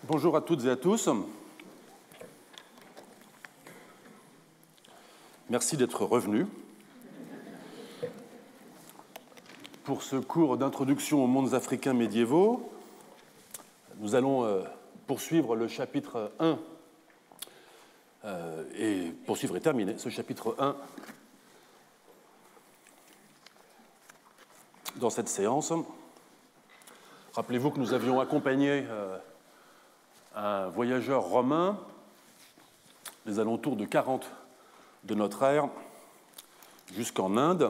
Bonjour à toutes et à tous. Merci d'être revenus pour ce cours d'introduction aux mondes africains médiévaux. Nous allons poursuivre le chapitre 1 et poursuivre et terminer ce chapitre 1 dans cette séance. Rappelez-vous que nous avions accompagné un voyageur romain les alentours de 40 de notre ère jusqu'en Inde.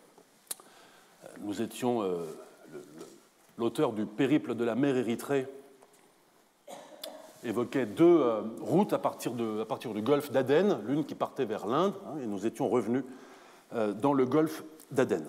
Nous étions l'auteur du périple de la mer Érythrée évoquait deux routes à partir du golfe d'Aden, l'une qui partait vers l'Inde, et nous étions revenus dans le golfe d'Aden.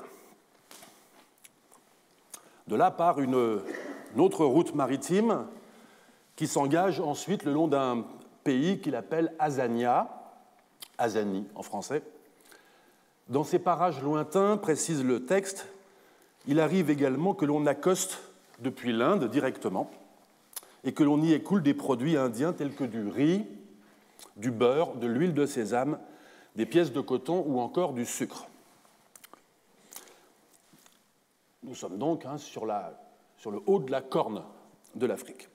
De là part une autre route maritime qui s'engage ensuite le long d'un pays qu'il appelle Azania, Azani en français. Dans ces parages lointains, précise le texte, il arrive également que l'on accoste depuis l'Inde directement et que l'on y écoule des produits indiens tels que du riz, du beurre, de l'huile de sésame, des pièces de coton ou encore du sucre. Nous sommes donc sur le haut de la corne de l'Afrique.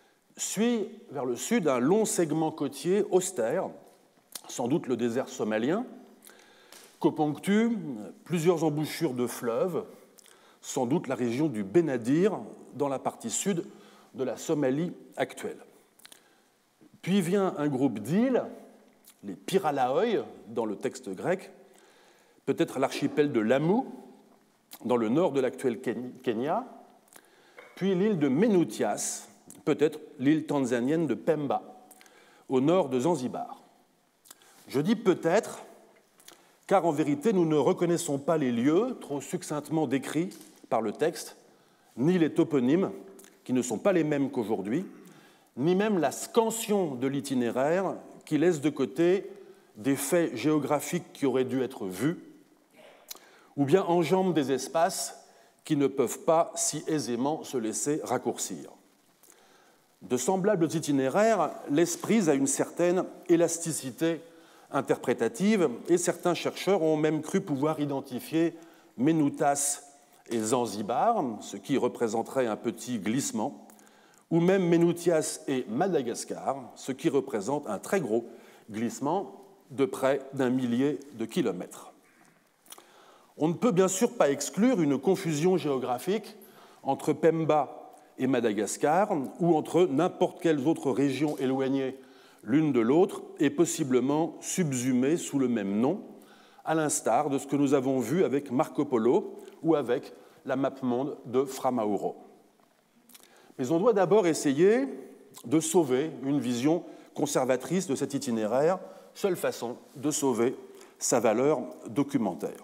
Suit vers le sud un long segment côtier austère, sans doute le désert somalien, qu'oponctuent plusieurs embouchures de fleuves, sans doute la région du Benadir, dans la partie sud de la Somalie actuelle. Puis vient un groupe d'îles, les Pyralaoi, dans le texte grec, peut-être l'archipel de Lamu, dans le nord de l'actuel Kenya, puis l'île de Menutias, peut-être l'île tanzanienne de Pemba, au nord de Zanzibar. Je dis peut-être, car en vérité, nous ne reconnaissons pas les lieux trop succinctement décrits par le texte, ni les toponymes, qui ne sont pas les mêmes qu'aujourd'hui, ni même la scansion de l'itinéraire qui laisse de côté des faits géographiques qui auraient dû être vus, ou bien enjambe des espaces qui ne peuvent pas si aisément se laisser raccourcir. De semblables itinéraires laissent prise à une certaine élasticité interprétative et certains chercheurs ont même cru pouvoir identifier Menoutas et Zanzibar, ce qui représenterait un petit glissement, ou même Menutias et Madagascar, ce qui représente un très gros glissement de près d'1 millier de kilomètres. On ne peut bien sûr pas exclure une confusion géographique entre Pemba et Madagascar, ou entre n'importe quelles autres régions éloignées l'une de l'autre et possiblement subsumées sous le même nom, à l'instar de ce que nous avons vu avec Marco Polo ou avec la map-monde de Fra Mauro. Mais on doit d'abord essayer de sauver une vision conservatrice de cet itinéraire, seule façon de sauver sa valeur documentaire.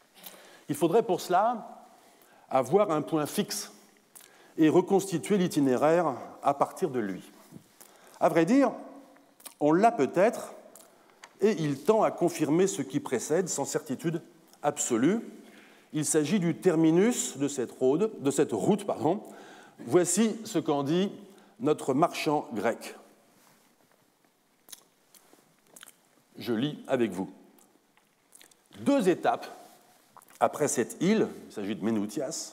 Il faudrait pour cela avoir un point fixe et reconstituer l'itinéraire à partir de lui. À vrai dire, on l'a peut-être, et il tend à confirmer ce qui précède sans certitude absolue. Il s'agit du terminus de cette route. Voici ce qu'en dit notre marchand grec. Je lis avec vous. 2 étapes après cette île, il s'agit de Menutias,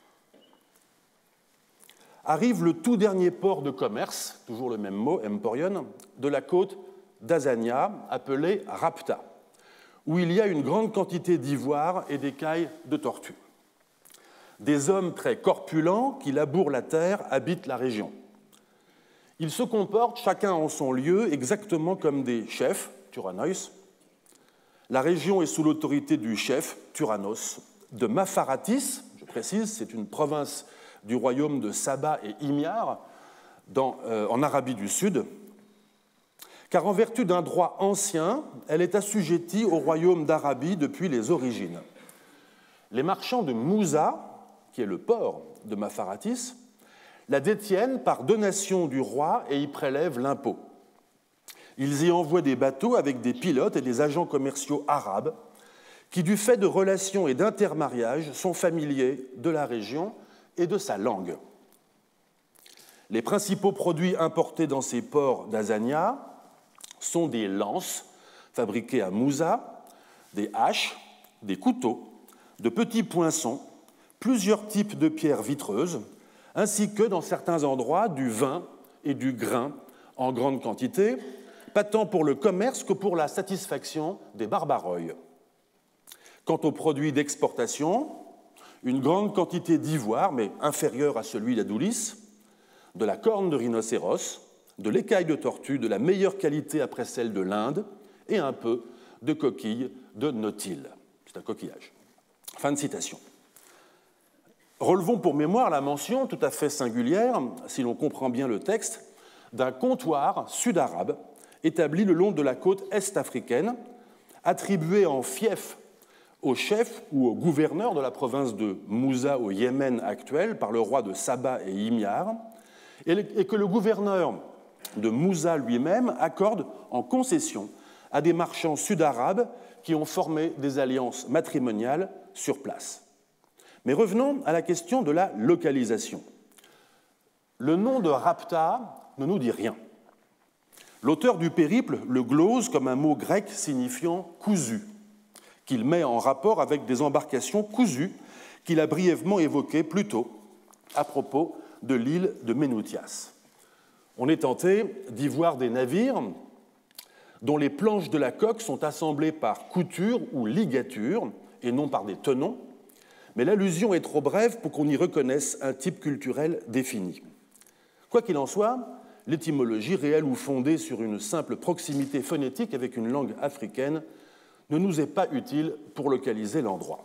arrive le tout dernier port de commerce, toujours le même mot, emporion, de la côte d'Azania, appelé Rapta, où il y a une grande quantité d'ivoire et d'écailles de tortue. Des hommes très corpulents qui labourent la terre habitent la région. Ils se comportent chacun en son lieu, exactement comme des chefs, Turanois. La région est sous l'autorité du chef, Turanos, de Mapharatis, je précise, c'est une province du royaume de Saba et Himyar, en Arabie du Sud, car en vertu d'un droit ancien, elle est assujettie au royaume d'Arabie depuis les origines. Les marchands de Moussa, qui est le port de Mapharatis, la détiennent par donation du roi et y prélèvent l'impôt. Ils y envoient des bateaux avec des pilotes et des agents commerciaux arabes qui, du fait de relations et d'intermariages, sont familiers de la région et de sa langue. Les principaux produits importés dans ces ports d'Azania sont des lances fabriquées à Moussa, des haches, des couteaux, de petits poinçons, plusieurs types de pierres vitreuses, ainsi que, dans certains endroits, du vin et du grain en grande quantité, pas tant pour le commerce que pour la satisfaction des barbaroïs. Quant aux produits d'exportation, une grande quantité d'ivoire, mais inférieure à celui d'Adoulis, de la corne de rhinocéros, de l'écaille de tortue de la meilleure qualité après celle de l'Inde, et un peu de coquilles de nautile. C'est un coquillage. Fin de citation. Relevons pour mémoire la mention tout à fait singulière, si l'on comprend bien le texte, d'un comptoir sud-arabe établi le long de la côte est-africaine, attribué en fief au chef ou au gouverneur de la province de Moussa au Yémen actuel par le roi de Saba et Himyar, et que le gouverneur de Moussa lui-même accorde en concession à des marchands sud-arabes qui ont formé des alliances matrimoniales sur place. Mais revenons à la question de la localisation. Le nom de Rapta ne nous dit rien. L'auteur du périple le glose comme un mot grec signifiant « cousu », qu'il met en rapport avec des embarcations cousues qu'il a brièvement évoquées plus tôt à propos de l'île de Ménoutias. On est tenté d'y voir des navires dont les planches de la coque sont assemblées par couture ou ligature et non par des tenons, mais l'allusion est trop brève pour qu'on y reconnaisse un type culturel défini. Quoi qu'il en soit, l'étymologie, réelle ou fondée sur une simple proximité phonétique avec une langue africaine, ne nous est pas utile pour localiser l'endroit.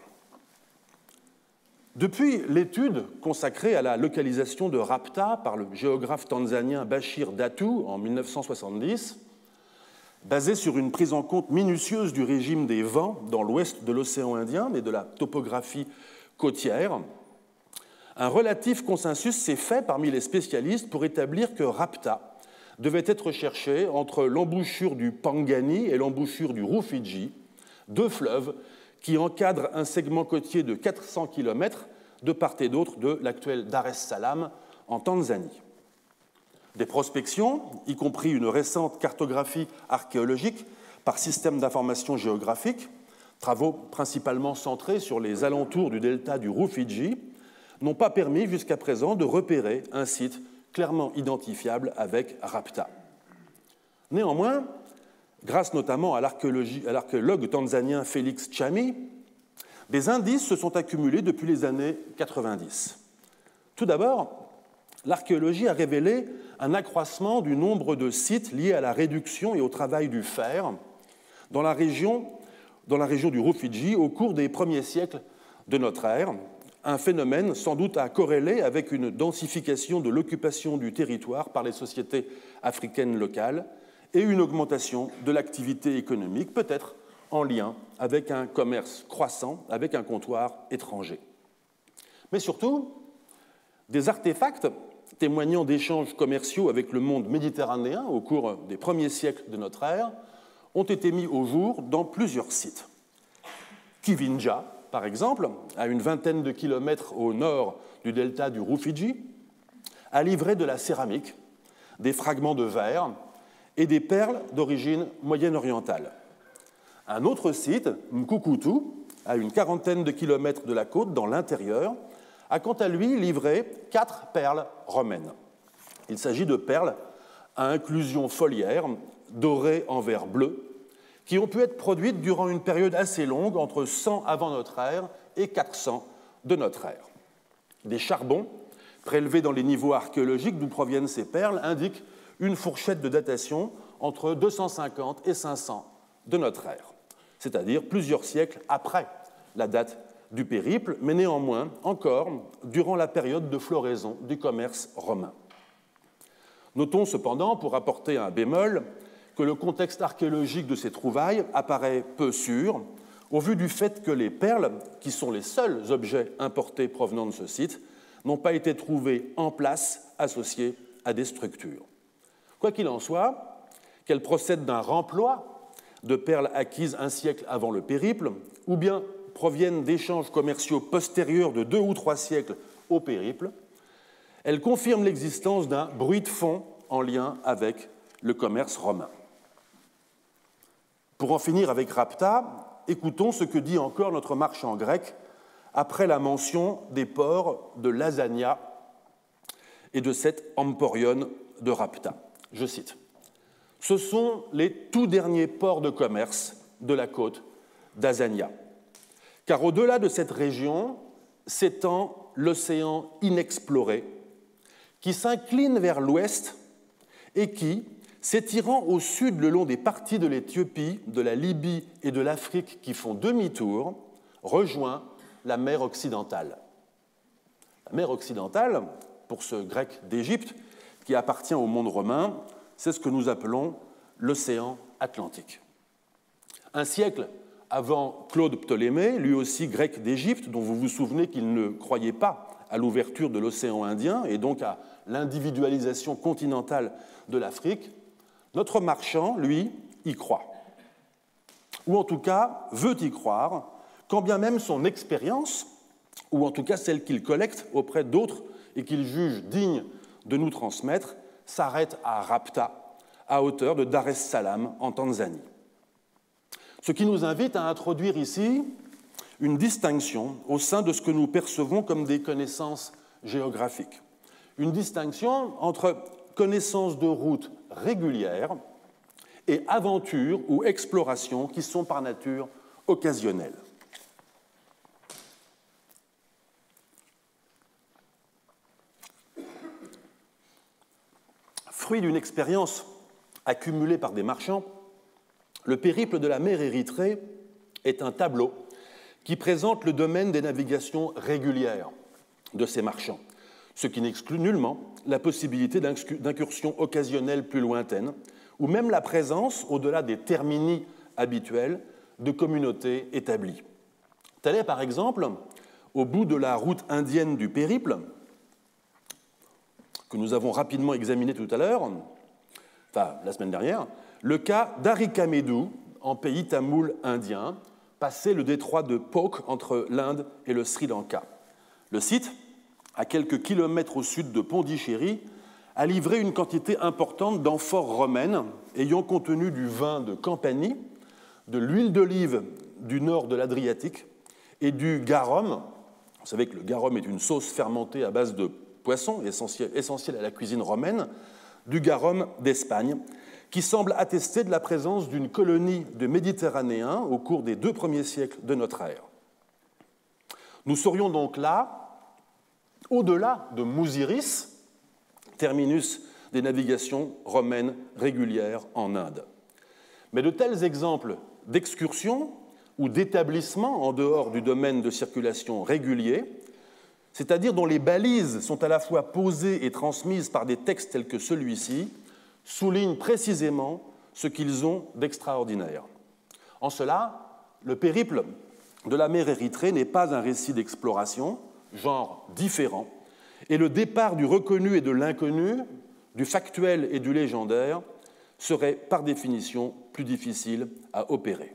Depuis l'étude consacrée à la localisation de Rapta par le géographe tanzanien Bashir Datu en 1970, basée sur une prise en compte minutieuse du régime des vents dans l'ouest de l'océan Indien et de la topographie côtière, un relatif consensus s'est fait parmi les spécialistes pour établir que Rapta devait être cherché entre l'embouchure du Pangani et l'embouchure du Rufiji, deux fleuves qui encadrent un segment côtier de 400 km de part et d'autre de l'actuel Dar es Salaam en Tanzanie. Des prospections, y compris une récente cartographie archéologique par système d'information géographique, travaux principalement centrés sur les alentours du delta du Rufiji, n'ont pas permis jusqu'à présent de repérer un site clairement identifiable avec Rapta. Néanmoins, grâce notamment à l'archéologue tanzanien Félix Chami, des indices se sont accumulés depuis les années 90. Tout d'abord, l'archéologie a révélé un accroissement du nombre de sites liés à la réduction et au travail du fer dans la région du Rufiji au cours des premiers siècles de notre ère, un phénomène sans doute à corréler avec une densification de l'occupation du territoire par les sociétés africaines locales et une augmentation de l'activité économique, peut-être en lien avec un commerce croissant avec un comptoir étranger. Mais surtout, des artefacts témoignant d'échanges commerciaux avec le monde méditerranéen au cours des premiers siècles de notre ère ont été mis au jour dans plusieurs sites. Kivinja, par exemple, à une vingtaine de kilomètres au nord du delta du Rufiji, a livré de la céramique, des fragments de verre et des perles d'origine moyenne-orientale. Un autre site, Mkukutu, à une quarantaine de kilomètres de la côte dans l'intérieur, a quant à lui livré 4 perles romaines. Il s'agit de perles à inclusion foliaire, dorées en verre bleu, qui ont pu être produites durant une période assez longue, entre 100 avant notre ère et 400 de notre ère. Des charbons prélevés dans les niveaux archéologiques d'où proviennent ces perles indiquent une fourchette de datation entre 250 et 500 de notre ère, c'est-à-dire plusieurs siècles après la date du périple, mais néanmoins encore durant la période de floraison du commerce romain. Notons cependant, pour apporter un bémol, que le contexte archéologique de ces trouvailles apparaît peu sûr, au vu du fait que les perles, qui sont les seuls objets importés provenant de ce site, n'ont pas été trouvés en place associés à des structures. Quoi qu'il en soit, qu'elles procèdent d'un remploi de perles acquises un siècle avant le périple, ou bien proviennent d'échanges commerciaux postérieurs de 2 ou 3 siècles au périple, Elle confirme l'existence d'un bruit de fond en lien avec le commerce romain. Pour en finir avec Rapta, écoutons ce que dit encore notre marchand grec après la mention des ports de Lasagna et de cet emporion de Rapta. Je cite. « Ce sont les tout derniers ports de commerce de la côte d'Asania, car au-delà de cette région s'étend l'océan inexploré qui s'incline vers l'ouest et qui, s'étirant au sud le long des parties de l'Éthiopie, de la Libye et de l'Afrique qui font demi-tour, rejoint la mer occidentale. » La mer occidentale, pour ce grec d'Égypte, qui appartient au monde romain, c'est ce que nous appelons l'océan Atlantique. Un siècle avant Claude Ptolémée, lui aussi grec d'Égypte, dont vous vous souvenez qu'il ne croyait pas à l'ouverture de l'océan Indien et donc à l'individualisation continentale de l'Afrique, notre marchand, lui, y croit. Ou en tout cas, veut y croire, quand bien même son expérience, ou en tout cas celle qu'il collecte auprès d'autres et qu'il juge digne de nous transmettre, s'arrête à Rapta, à hauteur de Dar es Salaam, en Tanzanie. Ce qui nous invite à introduire ici une distinction au sein de ce que nous percevons comme des connaissances géographiques. Une distinction entre connaissances de route régulières et aventures ou explorations qui sont par nature occasionnelles. Fruit d'une expérience accumulée par des marchands, le périple de la mer Érythrée est un tableau qui présente le domaine des navigations régulières de ces marchands, ce qui n'exclut nullement la possibilité d'incursions occasionnelles plus lointaines, ou même la présence, au-delà des termini habituels, de communautés établies. Tel est par exemple, au bout de la route indienne du périple, que nous avons rapidement examiné tout à l'heure, enfin la semaine dernière, le cas d'Arikamedu, en pays tamoul indien, passé le détroit de Pok entre l'Inde et le Sri Lanka. Le site, à quelques kilomètres au sud de Pondichéry, a livré une quantité importante d'amphores romaines ayant contenu du vin de Campanie, de l'huile d'olive du nord de l'Adriatique et du garum. Vous savez que le garum est une sauce fermentée à base de poisson, essentielle à la cuisine romaine, du garum d'Espagne, qui semble attester de la présence d'une colonie de Méditerranéens au cours des 2 premiers siècles de notre ère. Nous serions donc là, au-delà de Mousiris, terminus des navigations romaines régulières en Inde. Mais de tels exemples d'excursions ou d'établissements en dehors du domaine de circulation régulier, c'est-à-dire dont les balises sont à la fois posées et transmises par des textes tels que celui-ci, soulignent précisément ce qu'ils ont d'extraordinaire. En cela, le périple de la mer Érythrée n'est pas un récit d'exploration, genre différent, et le départ du reconnu et de l'inconnu, du factuel et du légendaire, serait par définition plus difficile à opérer.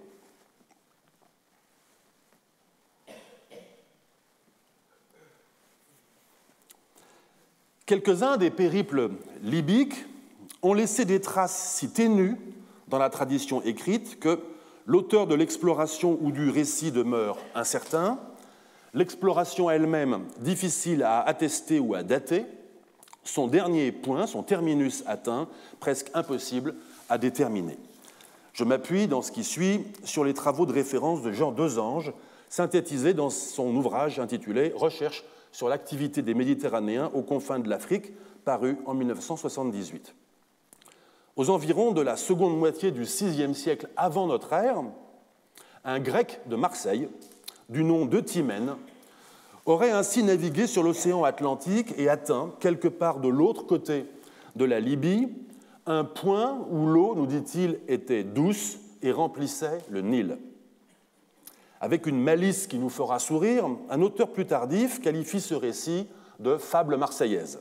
Quelques-uns des périples libyques ont laissé des traces si ténues dans la tradition écrite que l'auteur de l'exploration ou du récit demeure incertain, l'exploration elle-même difficile à attester ou à dater, son dernier point, son terminus atteint, presque impossible à déterminer. Je m'appuie dans ce qui suit sur les travaux de référence de Jean Desange, synthétisés dans son ouvrage intitulé « Recherche sur l'activité des Méditerranéens aux confins de l'Afrique », paru en 1978. Aux environs de la seconde moitié du VIe siècle avant notre ère, un Grec de Marseille, du nom d'Eutimène, aurait ainsi navigué sur l'océan Atlantique et atteint, quelque part de l'autre côté de la Libye, un point où l'eau, nous dit-il, était douce et remplissait le Nil. Avec une malice qui nous fera sourire, un auteur plus tardif qualifie ce récit de fable marseillaise.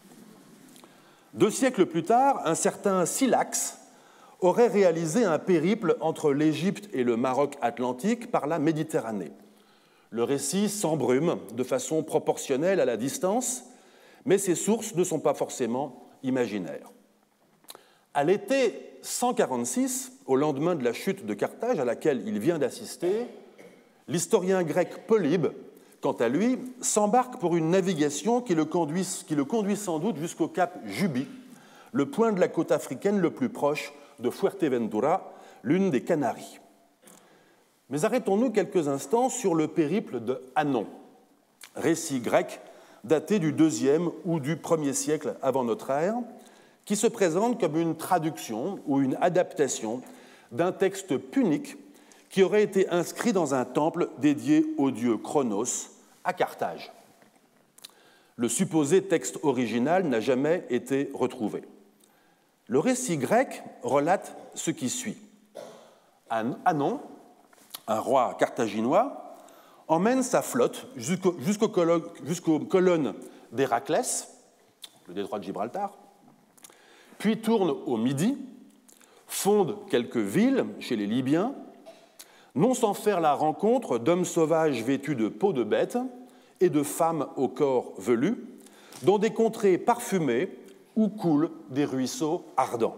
2 siècles plus tard, un certain Silax aurait réalisé un périple entre l'Égypte et le Maroc atlantique par la Méditerranée. Le récit s'embrume de façon proportionnelle à la distance, mais ces sources ne sont pas forcément imaginaires. À l'été 146, au lendemain de la chute de Carthage à laquelle il vient d'assister, l'historien grec Polybe, quant à lui, s'embarque pour une navigation qui le conduit sans doute jusqu'au cap Juby, le point de la côte africaine le plus proche de Fuerteventura, l'une des Canaries. Mais arrêtons-nous quelques instants sur le périple de Hannon, récit grec daté du IIe ou du 1er siècle avant notre ère, qui se présente comme une traduction ou une adaptation d'un texte punique qui aurait été inscrit dans un temple dédié au dieu Chronos à Carthage. Le supposé texte original n'a jamais été retrouvé. Le récit grec relate ce qui suit. Hannon, un roi carthaginois, emmène sa flotte jusqu'aux colonnes d'Héraclès, le détroit de Gibraltar, puis tourne au Midi, fonde quelques villes chez les Libyens, non sans faire la rencontre d'hommes sauvages vêtus de peaux de bêtes et de femmes au corps velu, dans des contrées parfumées où coulent des ruisseaux ardents.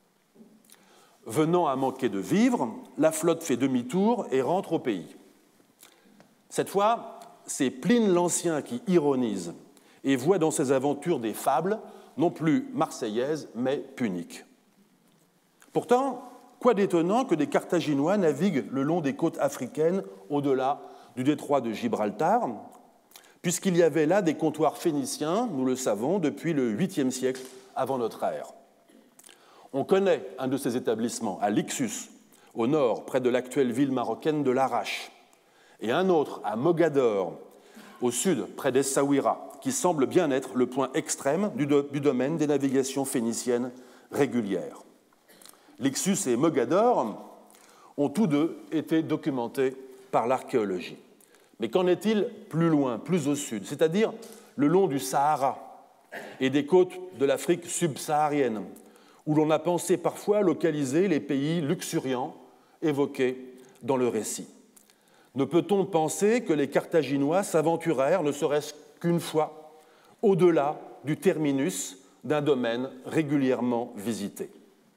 Venant à manquer de vivres, la flotte fait demi-tour et rentre au pays. Cette fois, c'est Pline l'Ancien qui ironise et voit dans ses aventures des fables, non plus marseillaises, mais puniques. Pourtant, quoi d'étonnant que des Carthaginois naviguent le long des côtes africaines au-delà du détroit de Gibraltar, puisqu'il y avait là des comptoirs phéniciens, nous le savons, depuis le 8e siècle avant notre ère. On connaît un de ces établissements à Lixus, au nord, près de l'actuelle ville marocaine de Larache, et un autre à Mogador, au sud, près d'Essaouira, qui semble bien être le point extrême du domaine des navigations phéniciennes régulières. Lixus et Mogador ont tous deux été documentés par l'archéologie. Mais qu'en est-il plus loin, plus au sud, c'est-à-dire le long du Sahara et des côtes de l'Afrique subsaharienne, où l'on a pensé parfois localiser les pays luxuriants évoqués dans le récit? Ne peut-on penser que les Carthaginois s'aventurèrent, ne serait-ce qu'une fois, au-delà du terminus d'un domaine régulièrement visité?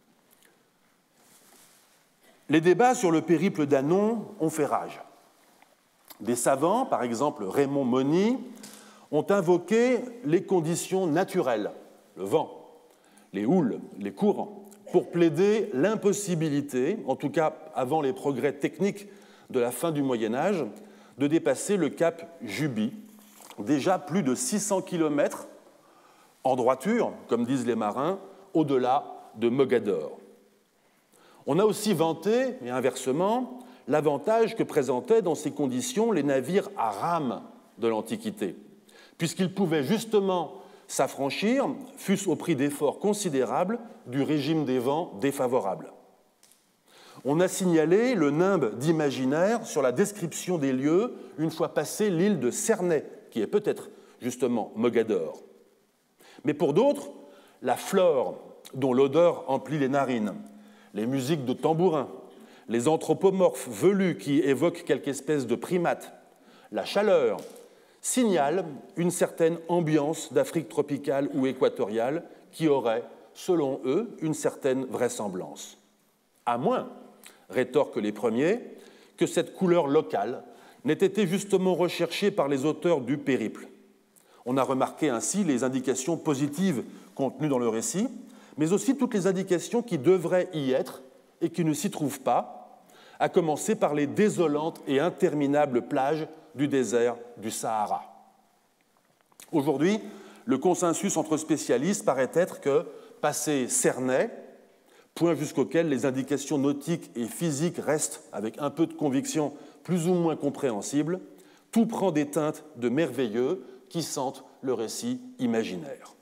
Les débats sur le périple d'Hannon ont fait rage. Des savants, par exemple Raymond Mony, ont invoqué les conditions naturelles, le vent, les houles, les courants, pour plaider l'impossibilité, en tout cas avant les progrès techniques de la fin du Moyen-Âge, de dépasser le cap Juby, déjà plus de 600 km en droiture, comme disent les marins, au-delà de Mogador. On a aussi vanté, et inversement, l'avantage que présentaient dans ces conditions les navires à rames de l'Antiquité, puisqu'ils pouvaient justement s'affranchir, fût-ce au prix d'efforts considérables, du régime des vents défavorable. On a signalé le nimbe d'imaginaire sur la description des lieux une fois passé l'île de Cernay, qui est peut-être justement Mogador. Mais pour d'autres, la flore dont l'odeur emplit les narines, les musiques de tambourin, les anthropomorphes velus qui évoquent quelque espèce de primate, la chaleur, signalent une certaine ambiance d'Afrique tropicale ou équatoriale qui aurait, selon eux, une certaine vraisemblance. À moins, rétorquent les premiers, que cette couleur locale n'ait été justement recherchée par les auteurs du périple. On a remarqué ainsi les indications positives contenues dans le récit, mais aussi toutes les indications qui devraient y être et qui ne s'y trouvent pas, à commencer par les désolantes et interminables plages du désert du Sahara. Aujourd'hui, le consensus entre spécialistes paraît être que, passé Cernay, point jusqu'auquel les indications nautiques et physiques restent, avec un peu de conviction, plus ou moins compréhensibles, tout prend des teintes de merveilleux qui sentent le récit imaginaire.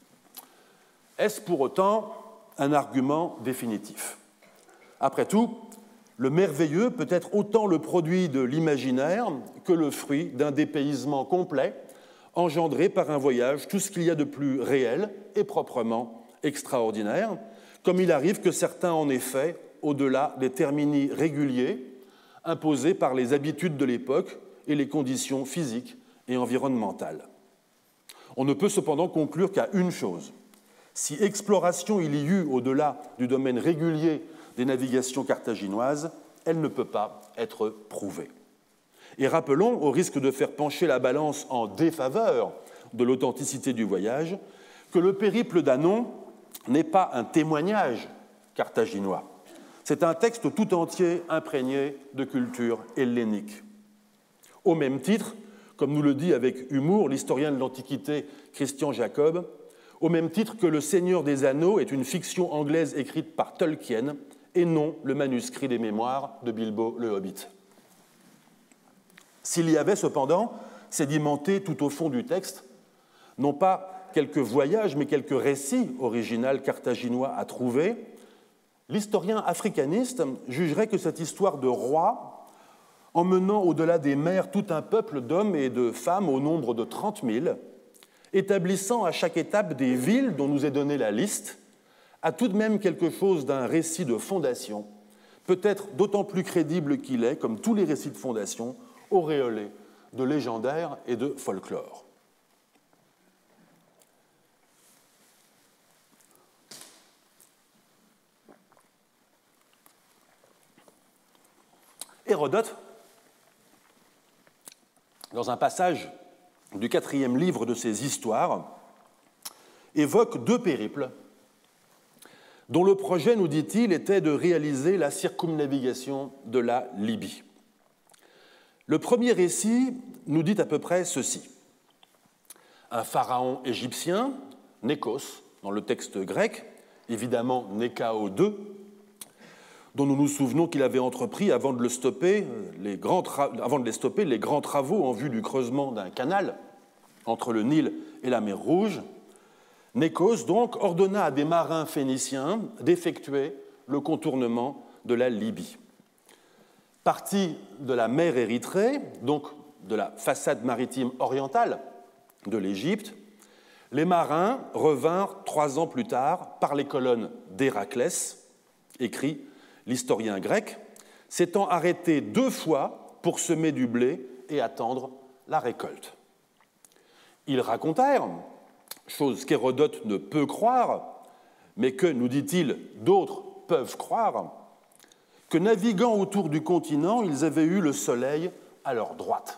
Est-ce pour autant un argument définitif? Après tout, le merveilleux peut être autant le produit de l'imaginaire que le fruit d'un dépaysement complet engendré par un voyage, tout ce qu'il y a de plus réel et proprement extraordinaire, comme il arrive que certains en aient fait au-delà des termini réguliers imposés par les habitudes de l'époque et les conditions physiques et environnementales. On ne peut cependant conclure qu'à une chose. Si exploration il y eut au-delà du domaine régulier des navigations carthaginoises, elle ne peut pas être prouvée. Et rappelons, au risque de faire pencher la balance en défaveur de l'authenticité du voyage, que le périple d'Hannon n'est pas un témoignage carthaginois. C'est un texte tout entier imprégné de culture hellénique. Au même titre, comme nous le dit avec humour l'historien de l'Antiquité Christian Jacob, au même titre que Le Seigneur des Anneaux est une fiction anglaise écrite par Tolkien et non le manuscrit des mémoires de Bilbo le Hobbit. S'il y avait cependant sédimenté tout au fond du texte, non pas quelques voyages, mais quelques récits originaux carthaginois à trouver, l'historien africaniste jugerait que cette histoire de roi, emmenant au-delà des mers tout un peuple d'hommes et de femmes au nombre de 30 000, établissant à chaque étape des villes dont nous est donnée la liste, a tout de même quelque chose d'un récit de fondation, peut-être d'autant plus crédible qu'il est, comme tous les récits de fondation, auréolé de légendaire et de folklore. Hérodote, dans un passage du 4e livre de ses histoires, évoque 2 périples dont le projet, nous dit-il, était de réaliser la circumnavigation de la Libye. Le premier récit nous dit à peu près ceci. Un pharaon égyptien, Nékos, dans le texte grec, évidemment Néchao II, dont nous nous souvenons qu'il avait entrepris, avant de les stopper, les grands travaux en vue du creusement d'un canal entre le Nil et la mer Rouge, Nékos donc ordonna à des marins phéniciens d'effectuer le contournement de la Libye. Partis de la mer Érythrée, donc de la façade maritime orientale de l'Égypte, les marins revinrent 3 ans plus tard par les colonnes d'Héraclès, écrit l'historien grec, s'étant arrêtés 2 fois pour semer du blé et attendre la récolte. Ils racontèrent, chose qu'Hérodote ne peut croire, mais que, nous dit-il, d'autres peuvent croire, que naviguant autour du continent, ils avaient eu le soleil à leur droite.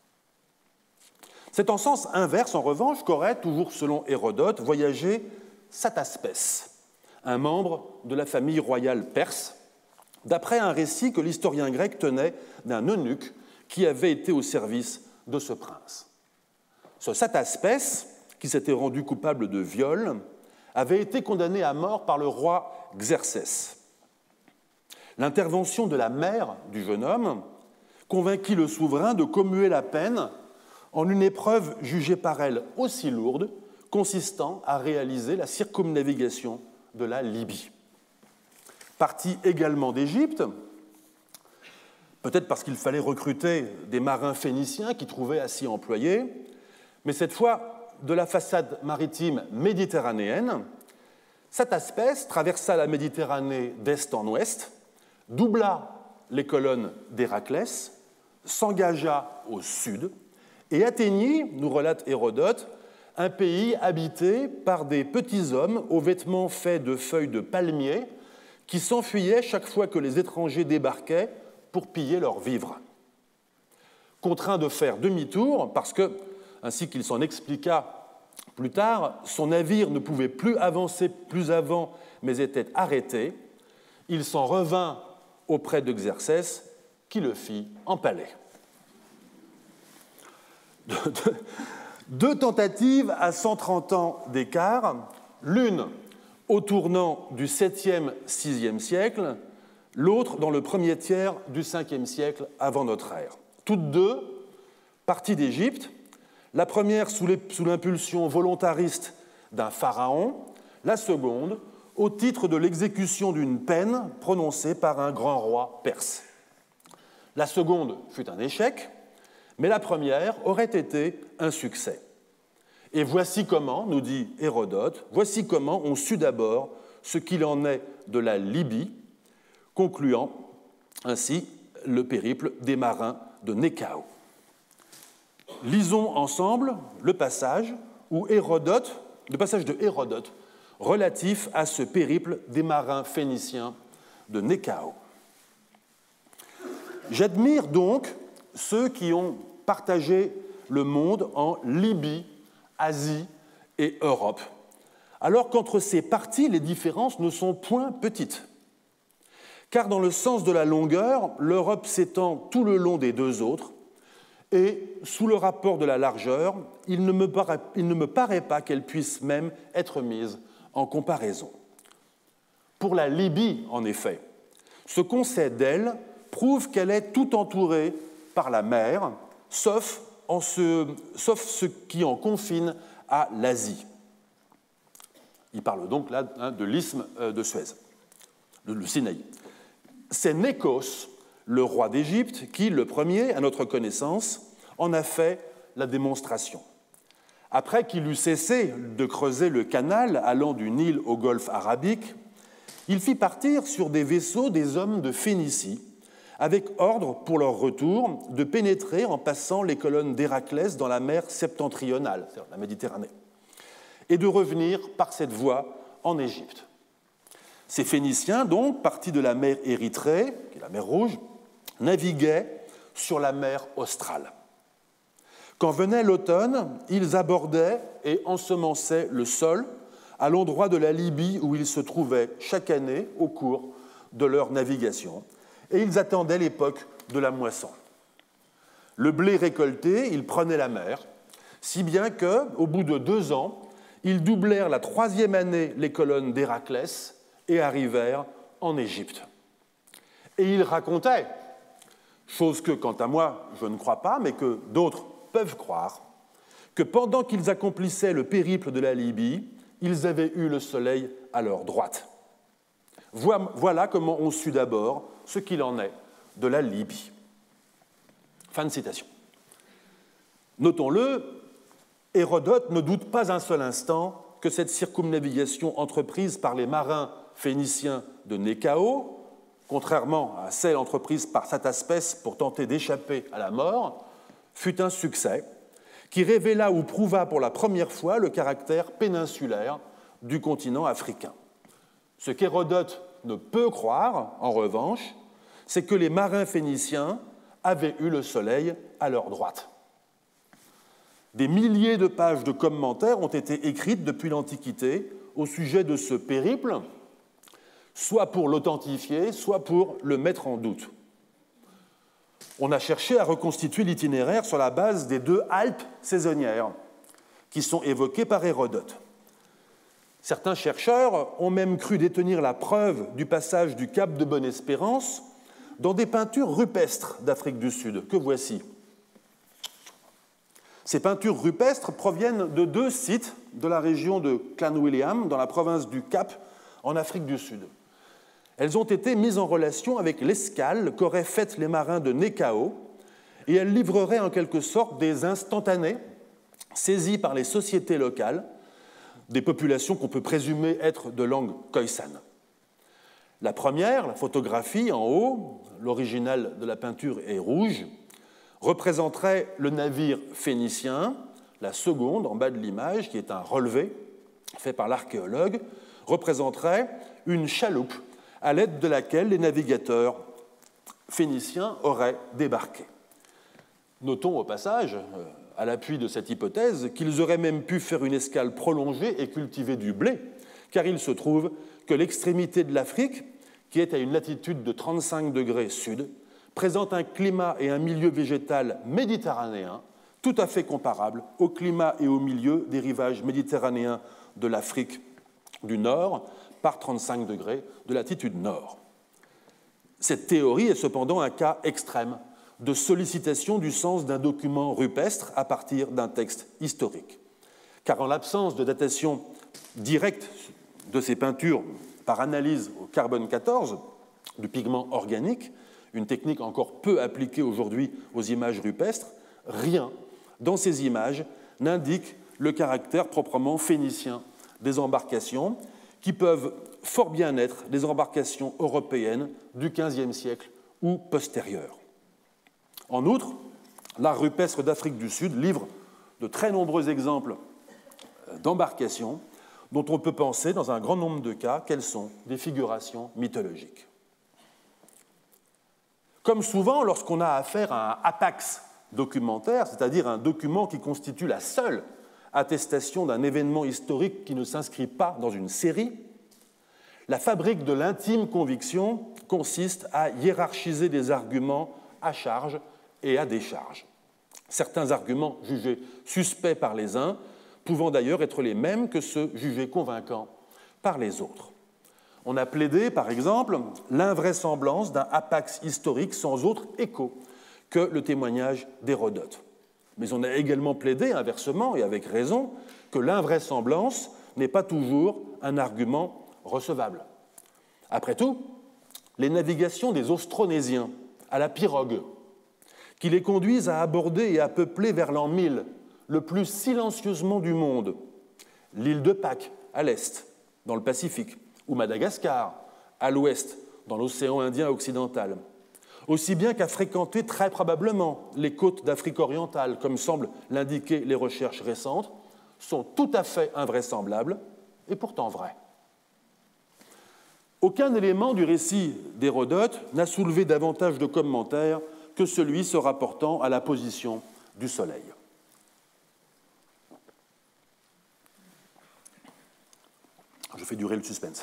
C'est en sens inverse, en revanche, qu'aurait, toujours selon Hérodote, voyagé Sataspès, un membre de la famille royale perse, d'après un récit que l'historien grec tenait d'un eunuque qui avait été au service de ce prince. Ce Sataspès, qui s'était rendu coupable de viol, avait été condamné à mort par le roi Xerxès. L'intervention de la mère du jeune homme convainquit le souverain de commuer la peine en une épreuve jugée par elle aussi lourde, consistant à réaliser la circumnavigation de la Libye. Parti également d'Égypte, peut-être parce qu'il fallait recruter des marins phéniciens qui trouvaient à s'y employer, mais cette fois de la façade maritime méditerranéenne, Sataspès traversa la Méditerranée d'est en ouest, doubla les colonnes d'Héraclès, s'engagea au sud et atteignit, nous relate Hérodote, un pays habité par des petits hommes aux vêtements faits de feuilles de palmier qui s'enfuyaient chaque fois que les étrangers débarquaient pour piller leurs vivres. Contraint de faire demi-tour parce que, ainsi qu'il s'en expliqua plus tard, son navire ne pouvait plus avancer plus avant mais était arrêté, il s'en revint auprès de Xerxès qui le fit empaler. 2 tentatives à 130 ans d'écart, l'une au tournant du 7e, 6e siècle, l'autre dans le premier tiers du 5e siècle avant notre ère. Toutes 2 parties d'Égypte, la première sous l'impulsion volontariste d'un pharaon, la seconde au titre de l'exécution d'une peine prononcée par un grand roi perse. La seconde fut un échec, mais la première aurait été un succès. Et voici comment, nous dit Hérodote, voici comment on sut d'abord ce qu'il en est de la Libye, concluant ainsi le périple des marins de Néchao. Lisons ensemble le passage le passage de Hérodote relatif à ce périple des marins phéniciens de Nékao. J'admire donc ceux qui ont partagé le monde en Libye, Asie et Europe, alors qu'entre ces parties, les différences ne sont point petites. Car dans le sens de la longueur, l'Europe s'étend tout le long des deux autres, et sous le rapport de la largeur, il ne me paraît pas qu'elle puisse même être mise en comparaison. Pour la Libye, en effet, ce qu'on sait d'elle prouve qu'elle est tout entourée par la mer, sauf ce qui en confine à l'Asie. Il parle donc là de l'isthme de Suez, le Sinaï. C'est Nékos, le roi d'Égypte, qui, le premier, à notre connaissance, en a fait la démonstration. Après qu'il eut cessé de creuser le canal allant du Nil au golfe arabique, il fit partir sur des vaisseaux des hommes de Phénicie, avec ordre pour leur retour de pénétrer en passant les colonnes d'Héraclès dans la mer septentrionale, c'est-à-dire la Méditerranée, et de revenir par cette voie en Égypte. Ces Phéniciens, donc, partis de la mer Érythrée, qui est la mer Rouge, naviguaient sur la mer Australe. Quand venait l'automne, ils abordaient et ensemençaient le sol à l'endroit de la Libye où ils se trouvaient chaque année au cours de leur navigation, et ils attendaient l'époque de la moisson. Le blé récolté, ils prenaient la mer, si bien qu'au bout de 2 ans, ils doublèrent la 3e année les colonnes d'Héraclès et arrivèrent en Égypte. Et ils racontaient, chose que, quant à moi, je ne crois pas, mais que d'autres peuvent croire, que pendant qu'ils accomplissaient le périple de la Libye, ils avaient eu le soleil à leur droite. Voilà comment on sut d'abord ce qu'il en est de la Libye. Fin de citation. Notons-le, Hérodote ne doute pas un seul instant que cette circumnavigation entreprise par les marins phéniciens de Nékao, contrairement à celle entreprise par Sataspès pour tenter d'échapper à la mort, fut un succès qui révéla ou prouva pour la première fois le caractère péninsulaire du continent africain. Ce qu'Hérodote ne peut croire, en revanche, c'est que les marins phéniciens avaient eu le soleil à leur droite. Des milliers de pages de commentaires ont été écrites depuis l'Antiquité au sujet de ce périple, soit pour l'authentifier, soit pour le mettre en doute. On a cherché à reconstituer l'itinéraire sur la base des 2 Alpes saisonnières qui sont évoquées par Hérodote. Certains chercheurs ont même cru détenir la preuve du passage du cap de Bonne-Espérance dans des peintures rupestres d'Afrique du Sud, que voici. Ces peintures rupestres proviennent de 2 sites de la région de Clanwilliam, dans la province du Cap, en Afrique du Sud. Elles ont été mises en relation avec l'escale qu'auraient faite les marins de Nékao, et elles livreraient en quelque sorte des instantanés saisis par les sociétés locales, des populations qu'on peut présumer être de langue khoisan. La première, la photographie en haut, l'original de la peinture est rouge, représenterait le navire phénicien. La seconde, en bas de l'image, qui est un relevé fait par l'archéologue, représenterait une chaloupe à l'aide de laquelle les navigateurs phéniciens auraient débarqué. Notons au passage, à l'appui de cette hypothèse, qu'ils auraient même pu faire une escale prolongée et cultiver du blé, car il se trouve que l'extrémité de l'Afrique, qui est à une latitude de 35 degrés sud, présente un climat et un milieu végétal méditerranéen tout à fait comparables au climat et au milieu des rivages méditerranéens de l'Afrique du Nord, par 35 degrés de latitude nord. Cette théorie est cependant un cas extrême de sollicitation du sens d'un document rupestre à partir d'un texte historique. Car en l'absence de datation directe de ces peintures par analyse au carbone 14, du pigment organique, une technique encore peu appliquée aujourd'hui aux images rupestres, rien dans ces images n'indique le caractère proprement phénicien des embarcations, qui peuvent fort bien être des embarcations européennes du XVe siècle ou postérieures. En outre, l'art rupestre d'Afrique du Sud livre de très nombreux exemples d'embarcations dont on peut penser, dans un grand nombre de cas, qu'elles sont des figurations mythologiques. Comme souvent, lorsqu'on a affaire à un hapax documentaire, c'est-à-dire un document qui constitue la seule attestation d'un événement historique qui ne s'inscrit pas dans une série, la fabrique de l'intime conviction consiste à hiérarchiser des arguments à charge et à décharge. Certains arguments jugés suspects par les uns pouvant d'ailleurs être les mêmes que ceux jugés convaincants par les autres. On a plaidé, par exemple, l'invraisemblance d'un hapax historique sans autre écho que le témoignage d'Hérodote. Mais on a également plaidé, inversement et avec raison, que l'invraisemblance n'est pas toujours un argument recevable. Après tout, les navigations des Austronésiens à la pirogue, qui les conduisent à aborder et à peupler vers l'an 1000 le plus silencieusement du monde, l'île de Pâques à l'est, dans le Pacifique, ou Madagascar à l'ouest, dans l'océan Indien occidental, aussi bien qu'à fréquenter très probablement les côtes d'Afrique orientale, comme semblent l'indiquer les recherches récentes, sont tout à fait invraisemblables et pourtant vrais. Aucun élément du récit d'Hérodote n'a soulevé davantage de commentaires que celui se rapportant à la position du soleil. Je fais durer le suspense.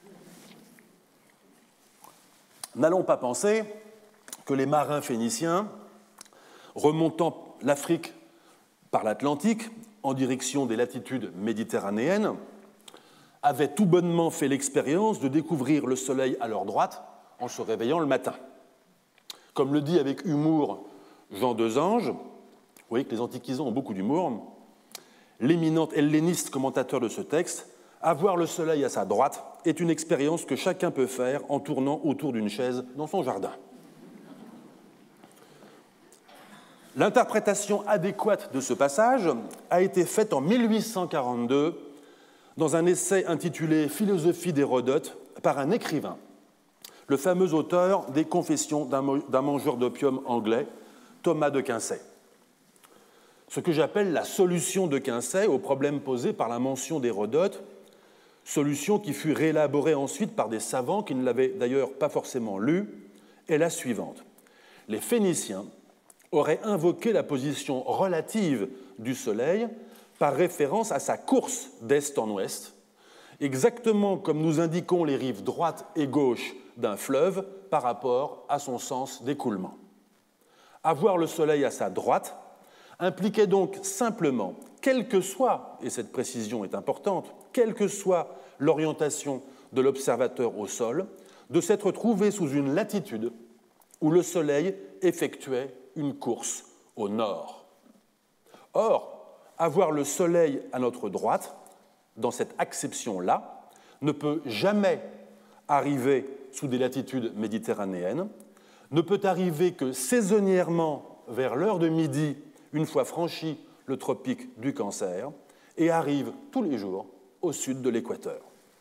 N'allons pas penser que les marins phéniciens, remontant l'Afrique par l'Atlantique en direction des latitudes méditerranéennes, avaient tout bonnement fait l'expérience de découvrir le soleil à leur droite en se réveillant le matin. Comme le dit avec humour Jean Desange, vous voyez que les antiquisants ont beaucoup d'humour, l'éminent helléniste commentateur de ce texte, avoir le soleil à sa droite est une expérience que chacun peut faire en tournant autour d'une chaise dans son jardin. L'interprétation adéquate de ce passage a été faite en 1842 dans un essai intitulé « Philosophie d'Hérodote » par un écrivain, le fameux auteur des Confessions d'un mangeur d'opium anglais, Thomas de Quincey. Ce que j'appelle la solution de Quincey au problème posé par la mention d'Hérodote, solution qui fut réélaborée ensuite par des savants qui ne l'avaient d'ailleurs pas forcément lue, est la suivante. Les Phéniciens auraient invoqué la position relative du Soleil par référence à sa course d'est en ouest, exactement comme nous indiquons les rives droite et gauche d'un fleuve par rapport à son sens d'écoulement. Avoir le Soleil à sa droite impliquait donc simplement, quelle que soit, et cette précision est importante, quelle que soit l'orientation de l'observateur au sol, de s'être trouvé sous une latitude où le Soleil effectuait une course au nord. Or, avoir le Soleil à notre droite, dans cette acception-là, ne peut jamais arriver sous des latitudes méditerranéennes, ne peut arriver que saisonnièrement vers l'heure de midi, une fois franchi le tropique du Cancer, et arrive tous les jours au sud de l'équateur.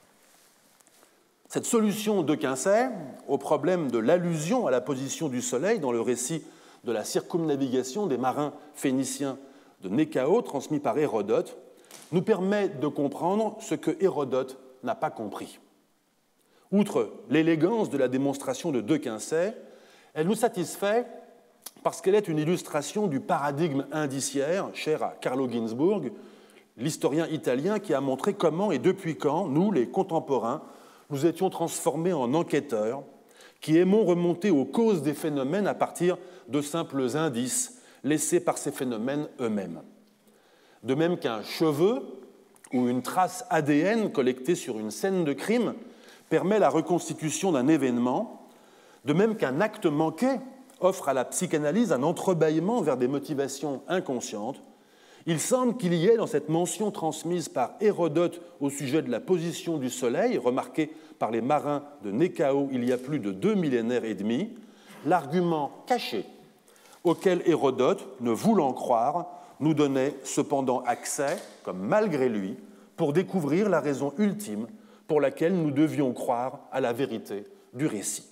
Cette solution de Quincey au problème de l'allusion à la position du Soleil dans le récit de la circumnavigation des marins phéniciens de Néchao, transmis par Hérodote, nous permet de comprendre ce que Hérodote n'a pas compris. Outre l'élégance de la démonstration de Quincey, elle nous satisfait parce qu'elle est une illustration du paradigme indiciaire, cher à Carlo Ginzburg, l'historien italien qui a montré comment et depuis quand, nous, les contemporains, nous étions transformés en enquêteurs qui aimons remonter aux causes des phénomènes à partir de simples indices laissés par ces phénomènes eux-mêmes. De même qu'un cheveu ou une trace ADN collectée sur une scène de crime permet la reconstitution d'un événement, de même qu'un acte manqué offre à la psychanalyse un entrebâillement vers des motivations inconscientes, il semble qu'il y ait dans cette mention transmise par Hérodote au sujet de la position du Soleil, remarquée par les marins de Néchao il y a plus de 2 millénaires et demi, l'argument caché auquel Hérodote, ne voulant croire, nous donnait cependant accès, comme malgré lui, pour découvrir la raison ultime pour laquelle nous devions croire à la vérité du récit.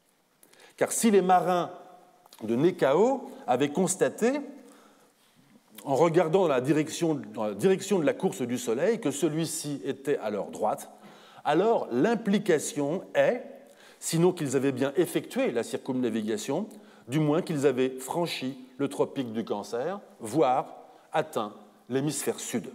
Car si les marins de Néchao avaient constaté, en regardant dans la direction de la course du Soleil, que celui-ci était à leur droite, alors l'implication est, sinon qu'ils avaient bien effectué la circumnavigation, du moins qu'ils avaient franchi le tropique du Cancer, voire atteint l'hémisphère sud.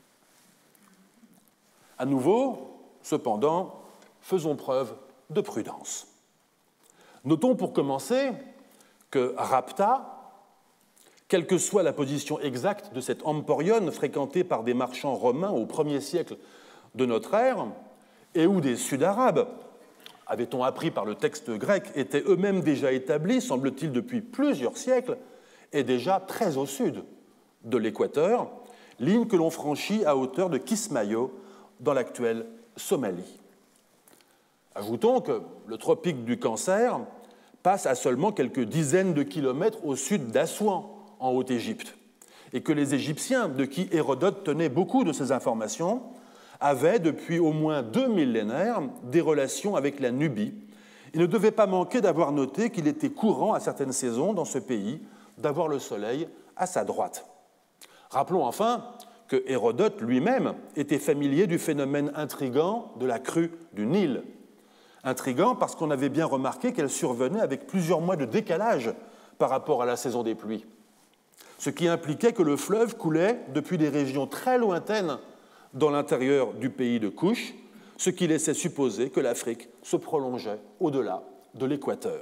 À nouveau, cependant, faisons preuve de prudence. Notons pour commencer que Rapta, quelle que soit la position exacte de cette emporion fréquentée par des marchands romains au 1er siècle de notre ère, et où des Sud-Arabes, avait-on appris par le texte grec, étaient eux-mêmes déjà établis, semble-t-il depuis plusieurs siècles, et déjà très au sud de l'équateur, ligne que l'on franchit à hauteur de Kismayo dans l'actuelle Somalie. Ajoutons que le tropique du Cancer passe à seulement quelques dizaines de kilomètres au sud d'Assouan, en Haute-Égypte, et que les Égyptiens, de qui Hérodote tenait beaucoup de ces informations, avaient, depuis au moins 2 millénaires, des relations avec la Nubie. Il ne devait pas manquer d'avoir noté qu'il était courant à certaines saisons dans ce pays d'avoir le soleil à sa droite. Rappelons enfin que Hérodote lui-même était familier du phénomène intrigant de la crue du Nil. Intrigant parce qu'on avait bien remarqué qu'elle survenait avec plusieurs mois de décalage par rapport à la saison des pluies, ce qui impliquait que le fleuve coulait depuis des régions très lointaines dans l'intérieur du pays de Couche, ce qui laissait supposer que l'Afrique se prolongeait au-delà de l'équateur.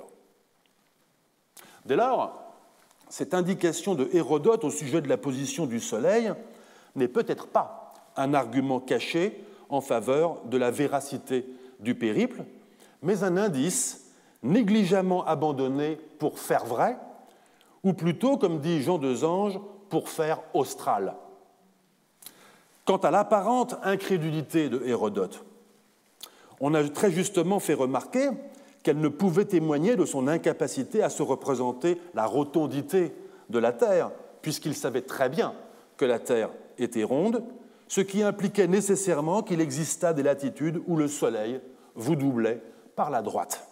Dès lors, cette indication de Hérodote au sujet de la position du Soleil n'est peut-être pas un argument caché en faveur de la véracité du périple, mais un indice négligemment abandonné pour faire vrai, ou plutôt, comme dit Jean Desange, pour faire austral. Quant à l'apparente incrédulité de Hérodote, on a très justement fait remarquer qu'elle ne pouvait témoigner de son incapacité à se représenter la rotondité de la Terre, puisqu'il savait très bien que la Terre était ronde, ce qui impliquait nécessairement qu'il existât des latitudes où le Soleil vous doublait par la droite.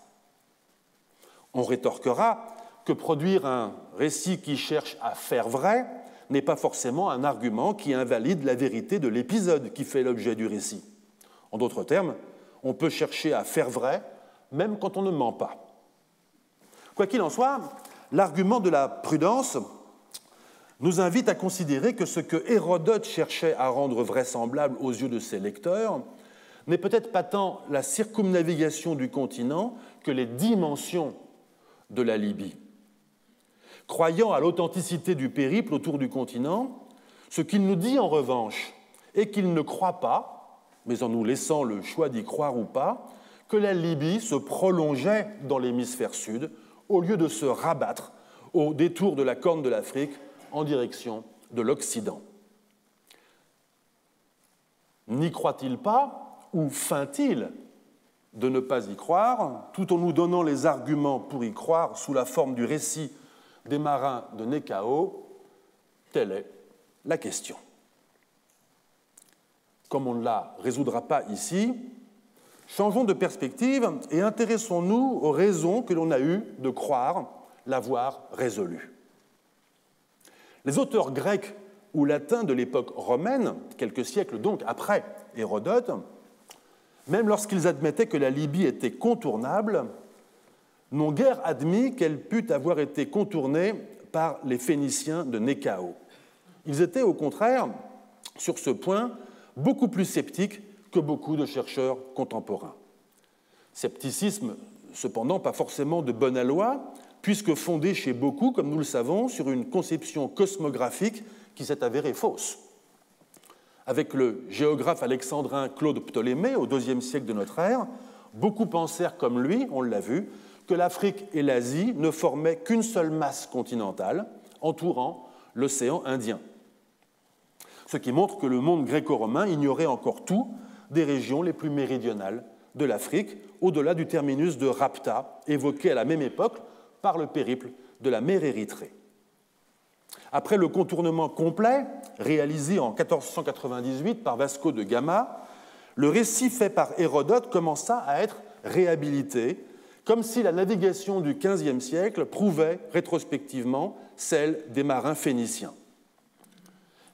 On rétorquera que produire un récit qui cherche à faire vrai n'est pas forcément un argument qui invalide la vérité de l'épisode qui fait l'objet du récit. En d'autres termes, on peut chercher à faire vrai même quand on ne ment pas. Quoi qu'il en soit, l'argument de la prudence nous invite à considérer que ce que Hérodote cherchait à rendre vraisemblable aux yeux de ses lecteurs n'est peut-être pas tant la circumnavigation du continent que les dimensions de la Libye. Croyant à l'authenticité du périple autour du continent, ce qu'il nous dit en revanche est qu'il ne croit pas, mais en nous laissant le choix d'y croire ou pas, que la Libye se prolongeait dans l'hémisphère sud au lieu de se rabattre au détour de la Corne de l'Afrique en direction de l'Occident. N'y croit-il pas ou feint-il de ne pas y croire, tout en nous donnant les arguments pour y croire sous la forme du récit des marins de Nékao? Telle est la question. Comme on ne la résoudra pas ici, changeons de perspective et intéressons-nous aux raisons que l'on a eues de croire l'avoir résolue. Les auteurs grecs ou latins de l'époque romaine, quelques siècles donc après Hérodote, même lorsqu'ils admettaient que la Libye était contournable, n'ont guère admis qu'elle pût avoir été contournée par les Phéniciens de Nékao. Ils étaient au contraire, sur ce point, beaucoup plus sceptiques que beaucoup de chercheurs contemporains. Scepticisme, cependant, pas forcément de bon aloi, puisque fondé chez beaucoup, comme nous le savons, sur une conception cosmographique qui s'est avérée fausse. Avec le géographe alexandrin Claude Ptolémée, au IIe siècle de notre ère, beaucoup pensèrent comme lui, on l'a vu, que l'Afrique et l'Asie ne formaient qu'une seule masse continentale entourant l'océan Indien. Ce qui montre que le monde gréco-romain ignorait encore tout des régions les plus méridionales de l'Afrique, au-delà du terminus de Rapta, évoqué à la même époque par le périple de la mer Érythrée. Après le contournement complet, réalisé en 1498 par Vasco de Gama, le récit fait par Hérodote commença à être réhabilité, comme si la navigation du XVe siècle prouvait rétrospectivement celle des marins phéniciens.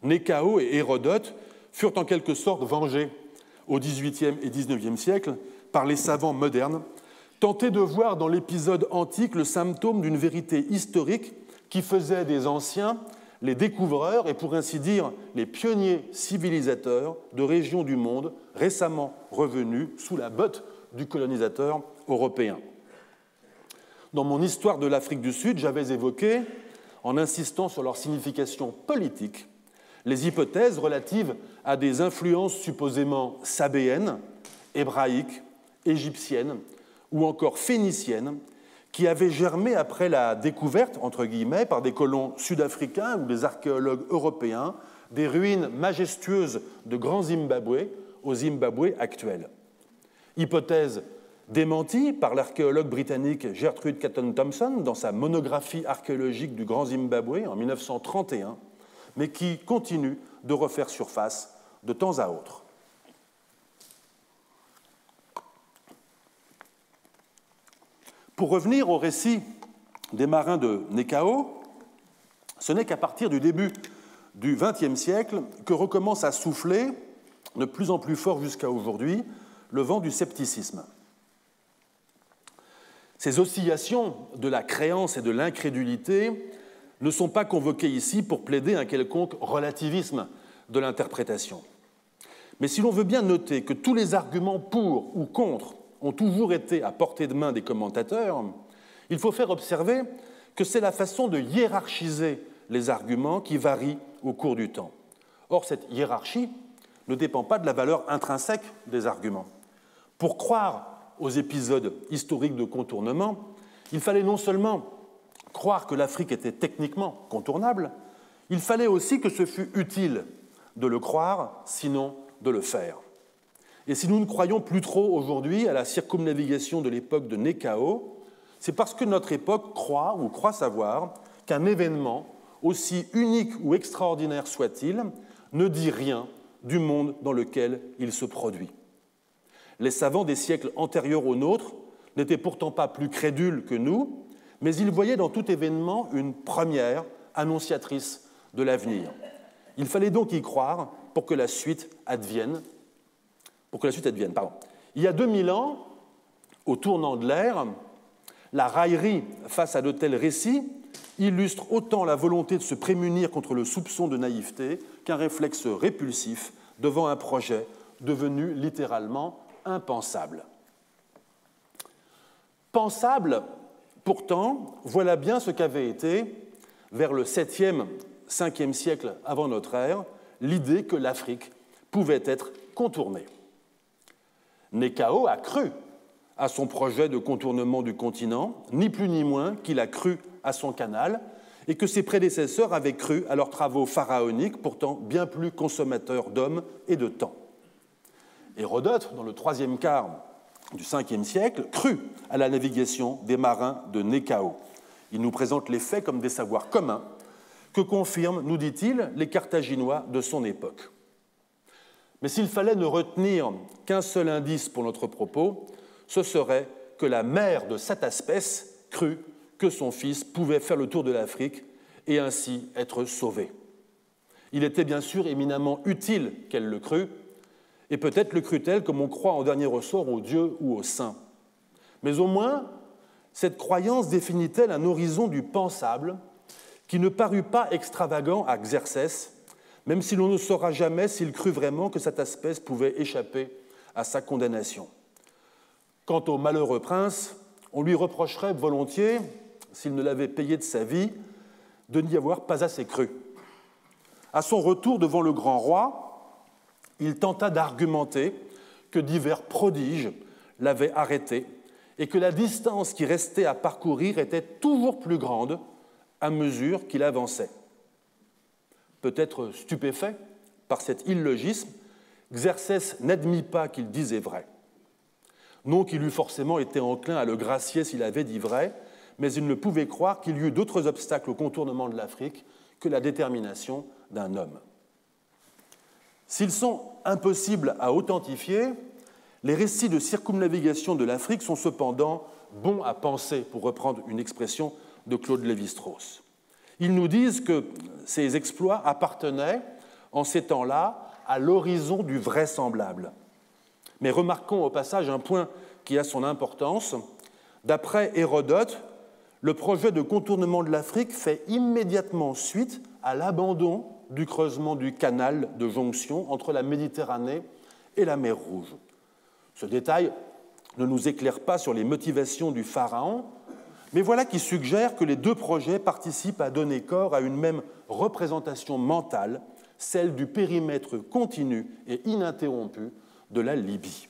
Nécao et Hérodote furent en quelque sorte vengés au XVIIIe et XIXe siècle par les savants modernes, tentés de voir dans l'épisode antique le symptôme d'une vérité historique qui faisait des anciens les découvreurs et, pour ainsi dire, les pionniers civilisateurs de régions du monde récemment revenues sous la botte du colonisateur européen. Dans mon histoire de l'Afrique du Sud, j'avais évoqué, en insistant sur leur signification politique, les hypothèses relatives à des influences supposément sabéennes, hébraïques, égyptiennes ou encore phéniciennes qui avaient germé après la découverte, entre guillemets, par des colons sud-africains ou des archéologues européens, des ruines majestueuses de Grand Zimbabwe au Zimbabwe actuel. Hypothèse démentie par l'archéologue britannique Gertrude Catton Thompson dans sa monographie archéologique du Grand Zimbabwe en 1931, mais qui continue de refaire surface de temps à autre. Pour revenir au récit des marins de Nécao, ce n'est qu'à partir du début du XXe siècle que recommence à souffler, de plus en plus fort jusqu'à aujourd'hui, le vent du scepticisme. Ces oscillations de la créance et de l'incrédulité ne sont pas convoquées ici pour plaider un quelconque relativisme de l'interprétation. Mais si l'on veut bien noter que tous les arguments pour ou contre ont toujours été à portée de main des commentateurs, il faut faire observer que c'est la façon de hiérarchiser les arguments qui varie au cours du temps. Or, cette hiérarchie ne dépend pas de la valeur intrinsèque des arguments. Pour croire aux épisodes historiques de contournement, il fallait non seulement croire que l'Afrique était techniquement contournable, il fallait aussi que ce fût utile de le croire, sinon de le faire. Et si nous ne croyons plus trop aujourd'hui à la circumnavigation de l'époque de Nécao, c'est parce que notre époque croit ou croit savoir qu'un événement, aussi unique ou extraordinaire soit-il, ne dit rien du monde dans lequel il se produit. Les savants des siècles antérieurs aux nôtres n'étaient pourtant pas plus crédules que nous, mais ils voyaient dans tout événement une première annonciatrice de l'avenir. Il fallait donc y croire pour que la suite advienne. Il y a 2000 ans, au tournant de l'ère, la raillerie face à de tels récits illustre autant la volonté de se prémunir contre le soupçon de naïveté qu'un réflexe répulsif devant un projet devenu littéralement impensable. Pensable, pourtant, voilà bien ce qu'avait été, vers le 7e, 5e siècle avant notre ère, l'idée que l'Afrique pouvait être contournée. Nécao a cru à son projet de contournement du continent, ni plus ni moins qu'il a cru à son canal, et que ses prédécesseurs avaient cru à leurs travaux pharaoniques, pourtant bien plus consommateurs d'hommes et de temps. Hérodote, dans le 3e quart du 5e siècle, crut à la navigation des marins de Nécao. Il nous présente les faits comme des savoirs communs que confirment, nous dit-il, les Carthaginois de son époque. Mais s'il fallait ne retenir qu'un seul indice pour notre propos, ce serait que la mère de cette espèce crut que son fils pouvait faire le tour de l'Afrique et ainsi être sauvé. Il était bien sûr éminemment utile qu'elle le crût, et peut-être le crut-elle comme on croit en dernier ressort aux dieux ou aux saints. Mais au moins, cette croyance définit-elle un horizon du pensable qui ne parut pas extravagant à Xerxès, même si l'on ne saura jamais s'il crut vraiment que cette espèce pouvait échapper à sa condamnation. Quant au malheureux prince, on lui reprocherait volontiers, s'il ne l'avait payé de sa vie, de n'y avoir pas assez cru. À son retour devant le grand roi, il tenta d'argumenter que divers prodiges l'avaient arrêté et que la distance qui restait à parcourir était toujours plus grande à mesure qu'il avançait. Peut-être stupéfait par cet illogisme, Xerxès n'admit pas qu'il disait vrai. Non qu'il eût forcément été enclin à le gracier s'il avait dit vrai, mais il ne pouvait croire qu'il y eût d'autres obstacles au contournement de l'Afrique que la détermination d'un homme. S'ils sont impossibles à authentifier, les récits de circumnavigation de l'Afrique sont cependant bons à penser, pour reprendre une expression de Claude Lévi-Strauss. Ils nous disent que ces exploits appartenaient en ces temps-là, à l'horizon du vraisemblable. Mais remarquons au passage un point qui a son importance. D'après Hérodote, le projet de contournement de l'Afrique fait immédiatement suite à l'abandon du creusement du canal de jonction entre la Méditerranée et la mer Rouge. Ce détail ne nous éclaire pas sur les motivations du pharaon, mais voilà qui suggère que les deux projets participent à donner corps à une même représentation mentale, celle du périmètre continu et ininterrompu de la Libye.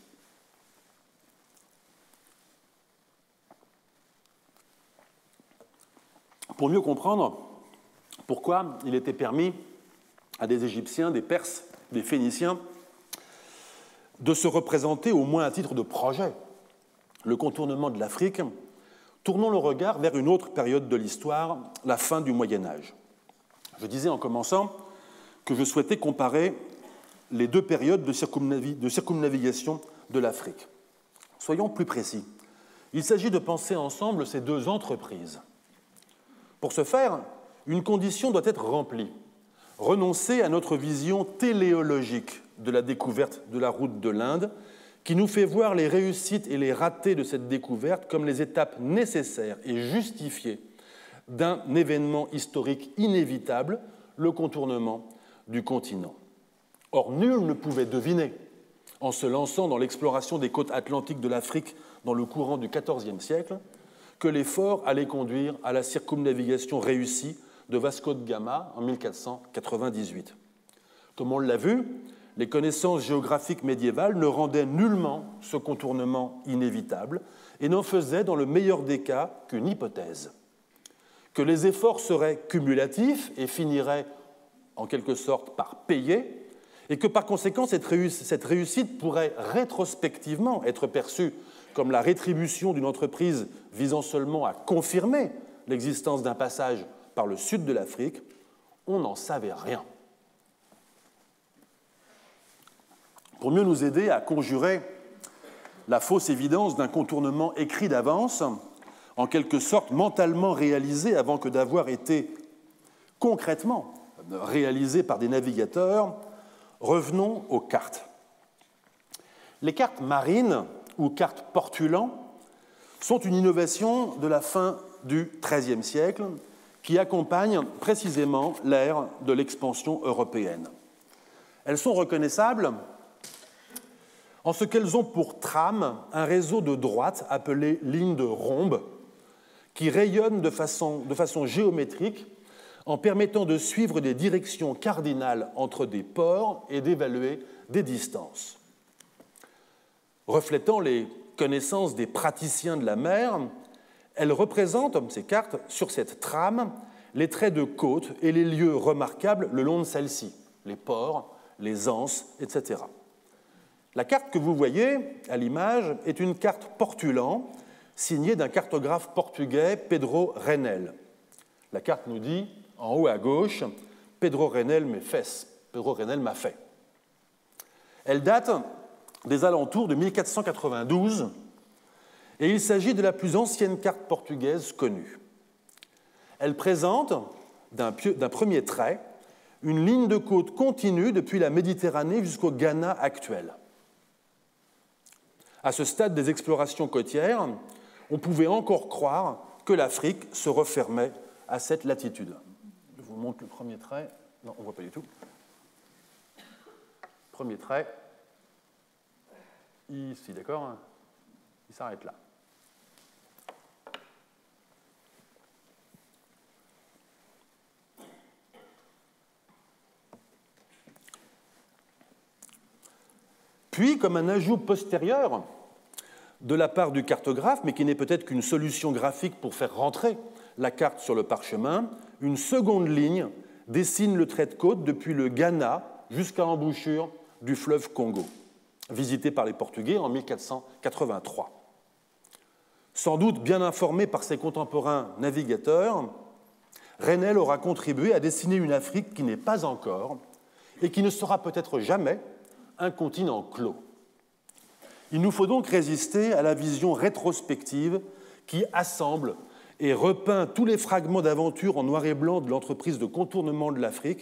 Pour mieux comprendre pourquoi il était permis à des Égyptiens, des Perses, des Phéniciens de se représenter, au moins à titre de projet, le contournement de l'Afrique, tournons le regard vers une autre période de l'histoire, la fin du Moyen Âge. Je disais en commençant que je souhaitais comparer les deux périodes de circumnavigation de l'Afrique. Soyons plus précis. Il s'agit de penser ensemble ces deux entreprises. Pour ce faire, une condition doit être remplie. Renoncer à notre vision téléologique de la découverte de la route de l'Inde, qui nous fait voir les réussites et les ratés de cette découverte comme les étapes nécessaires et justifiées d'un événement historique inévitable, le contournement du continent. Or, nul ne pouvait deviner, en se lançant dans l'exploration des côtes atlantiques de l'Afrique dans le courant du XIVe siècle, que l'effort allait conduire à la circumnavigation réussie de Vasco de Gama en 1498. Comme on l'a vu, les connaissances géographiques médiévales ne rendaient nullement ce contournement inévitable et n'en faisaient, dans le meilleur des cas, qu'une hypothèse. Que les efforts seraient cumulatifs et finiraient en quelque sorte par payer, et que par conséquent cette réussite pourrait rétrospectivement être perçue comme la rétribution d'une entreprise visant seulement à confirmer l'existence d'un passage par le sud de l'Afrique, on n'en savait rien. Pour mieux nous aider à conjurer la fausse évidence d'un contournement écrit d'avance, en quelque sorte mentalement réalisé avant que d'avoir été concrètement réalisé par des navigateurs, revenons aux cartes. Les cartes marines ou cartes portulant sont une innovation de la fin du XIIIe siècle qui accompagne précisément l'ère de l'expansion européenne. Elles sont reconnaissables en ce qu'elles ont pour trame un réseau de droites appelé ligne de rhombe qui rayonne de façon géométrique en permettant de suivre des directions cardinales entre des ports et d'évaluer des distances. Reflétant les connaissances des praticiens de la mer, elles représentent, ces cartes, sur cette trame, les traits de côte et les lieux remarquables le long de celle-ci, les ports, les anses, etc. La carte que vous voyez à l'image est une carte portulan signée d'un cartographe portugais, Pedro Reinel. La carte nous dit, en haut à gauche, Pedro Reinel me fez, Pedro Reinel m'a fait. Elle date des alentours de 1492 et il s'agit de la plus ancienne carte portugaise connue. Elle présente, d'un premier trait, une ligne de côte continue depuis la Méditerranée jusqu'au Ghana actuel. À ce stade des explorations côtières, on pouvait encore croire que l'Afrique se refermait à cette latitude. Je vous montre le premier trait. Non, on ne voit pas du tout. Premier trait. Ici, d'accord? Il s'arrête là. Puis, comme un ajout postérieur de la part du cartographe, mais qui n'est peut-être qu'une solution graphique pour faire rentrer la carte sur le parchemin, une seconde ligne dessine le trait de côte depuis le Ghana jusqu'à l'embouchure du fleuve Congo, visité par les Portugais en 1483. Sans doute bien informé par ses contemporains navigateurs, Reinel aura contribué à dessiner une Afrique qui n'est pas encore, et qui ne sera peut-être jamais, un continent clos. Il nous faut donc résister à la vision rétrospective qui assemble et repeint tous les fragments d'aventure en noir et blanc de l'entreprise de contournement de l'Afrique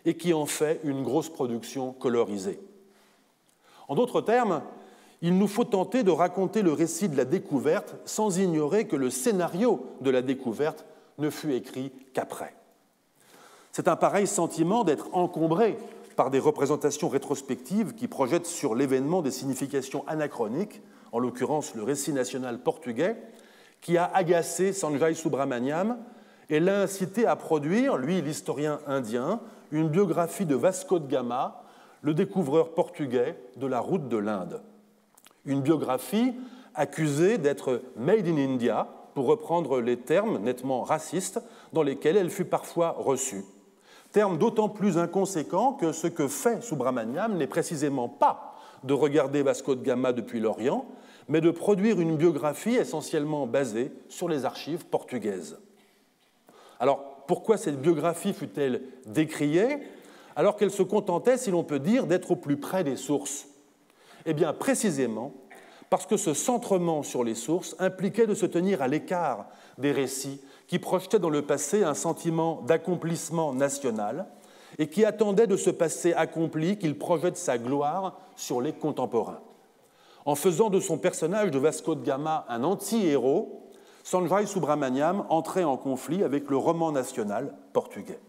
et qui en fait une grosse production colorisée. En d'autres termes, il nous faut tenter de raconter le récit de la découverte sans ignorer que le scénario de la découverte ne fut écrit qu'après. C'est un pareil sentiment d'être encombré par des représentations rétrospectives qui projettent sur l'événement des significations anachroniques, en l'occurrence le récit national portugais, qui a agacé Sanjay Subrahmanyam et l'a incité à produire, lui l'historien indien, une biographie de Vasco de Gama, le découvreur portugais de la route de l'Inde. Une biographie accusée d'être « made in India », pour reprendre les termes nettement racistes dans lesquels elle fut parfois reçue. Terme d'autant plus inconséquent que ce que fait Subrahmanyam n'est précisément pas de regarder Vasco de Gama depuis l'Orient, mais de produire une biographie essentiellement basée sur les archives portugaises. Alors, pourquoi cette biographie fut-elle décriée alors qu'elle se contentait, si l'on peut dire, d'être au plus près des sources? Eh bien, précisément parce que ce centrement sur les sources impliquait de se tenir à l'écart des récits qui projetaient dans le passé un sentiment d'accomplissement national et qui attendaient de ce passé accompli qu'il projette sa gloire sur les contemporains. En faisant de son personnage de Vasco de Gama un anti-héros, Sanjay Subrahmanyam entrait en conflit avec le roman national portugais.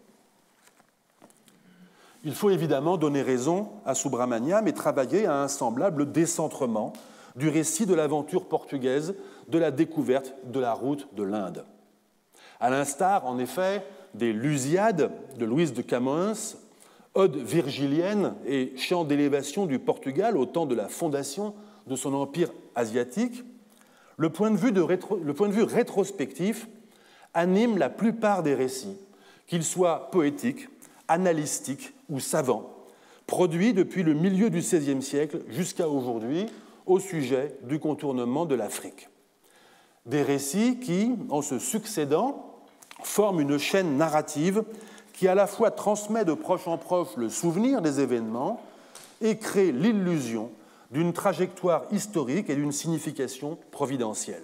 Il faut évidemment donner raison à Subrahmanyam et travailler à un semblable décentrement du récit de l'aventure portugaise de la découverte de la route de l'Inde. À l'instar, en effet, des Lusiades de Luís de Camões, Odes virgiliennes et chants d'élévation du Portugal au temps de la fondation de son empire asiatique, le point de vue rétrospectif anime la plupart des récits, qu'ils soient poétiques, analytiques ou savants, produits depuis le milieu du XVIe siècle jusqu'à aujourd'hui au sujet du contournement de l'Afrique. Des récits qui, en se succédant, forment une chaîne narrative qui à la fois transmet de proche en proche le souvenir des événements et crée l'illusion d'une trajectoire historique et d'une signification providentielle.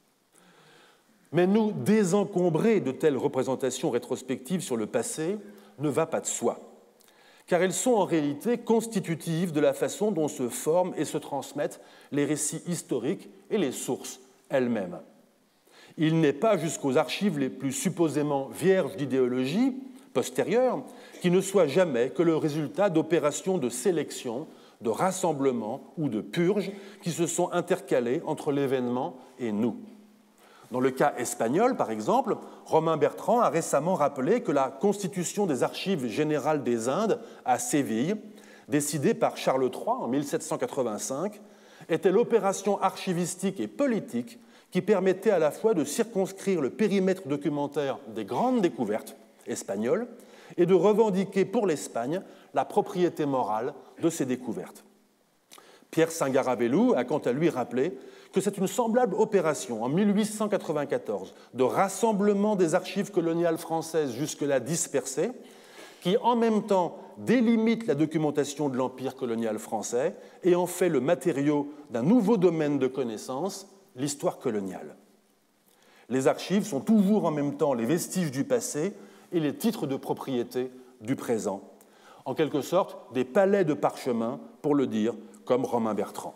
Mais nous désencombrer de telles représentations rétrospectives sur le passé ne va pas de soi, car elles sont en réalité constitutives de la façon dont se forment et se transmettent les récits historiques et les sources elles-mêmes. Il n'est pas jusqu'aux archives les plus supposément vierges d'idéologie postérieure qui ne soient jamais que le résultat d'opérations de sélection, de rassemblement ou de purge qui se sont intercalées entre l'événement et nous. Dans le cas espagnol, par exemple, Romain Bertrand a récemment rappelé que la constitution des archives générales des Indes à Séville, décidée par Charles III en 1785, était l'opération archivistique et politique qui permettait à la fois de circonscrire le périmètre documentaire des grandes découvertes espagnoles et de revendiquer pour l'Espagne la propriété morale de ces découvertes. Pierre Singaravellu a quant à lui rappelé que c'est une semblable opération en 1894 de rassemblement des archives coloniales françaises jusque-là dispersées qui en même temps délimite la documentation de l'empire colonial français et en fait le matériau d'un nouveau domaine de connaissance, l'histoire coloniale. Les archives sont toujours en même temps les vestiges du passé et les titres de propriété du présent, en quelque sorte des palais de parchemin, pour le dire comme Romain Bertrand.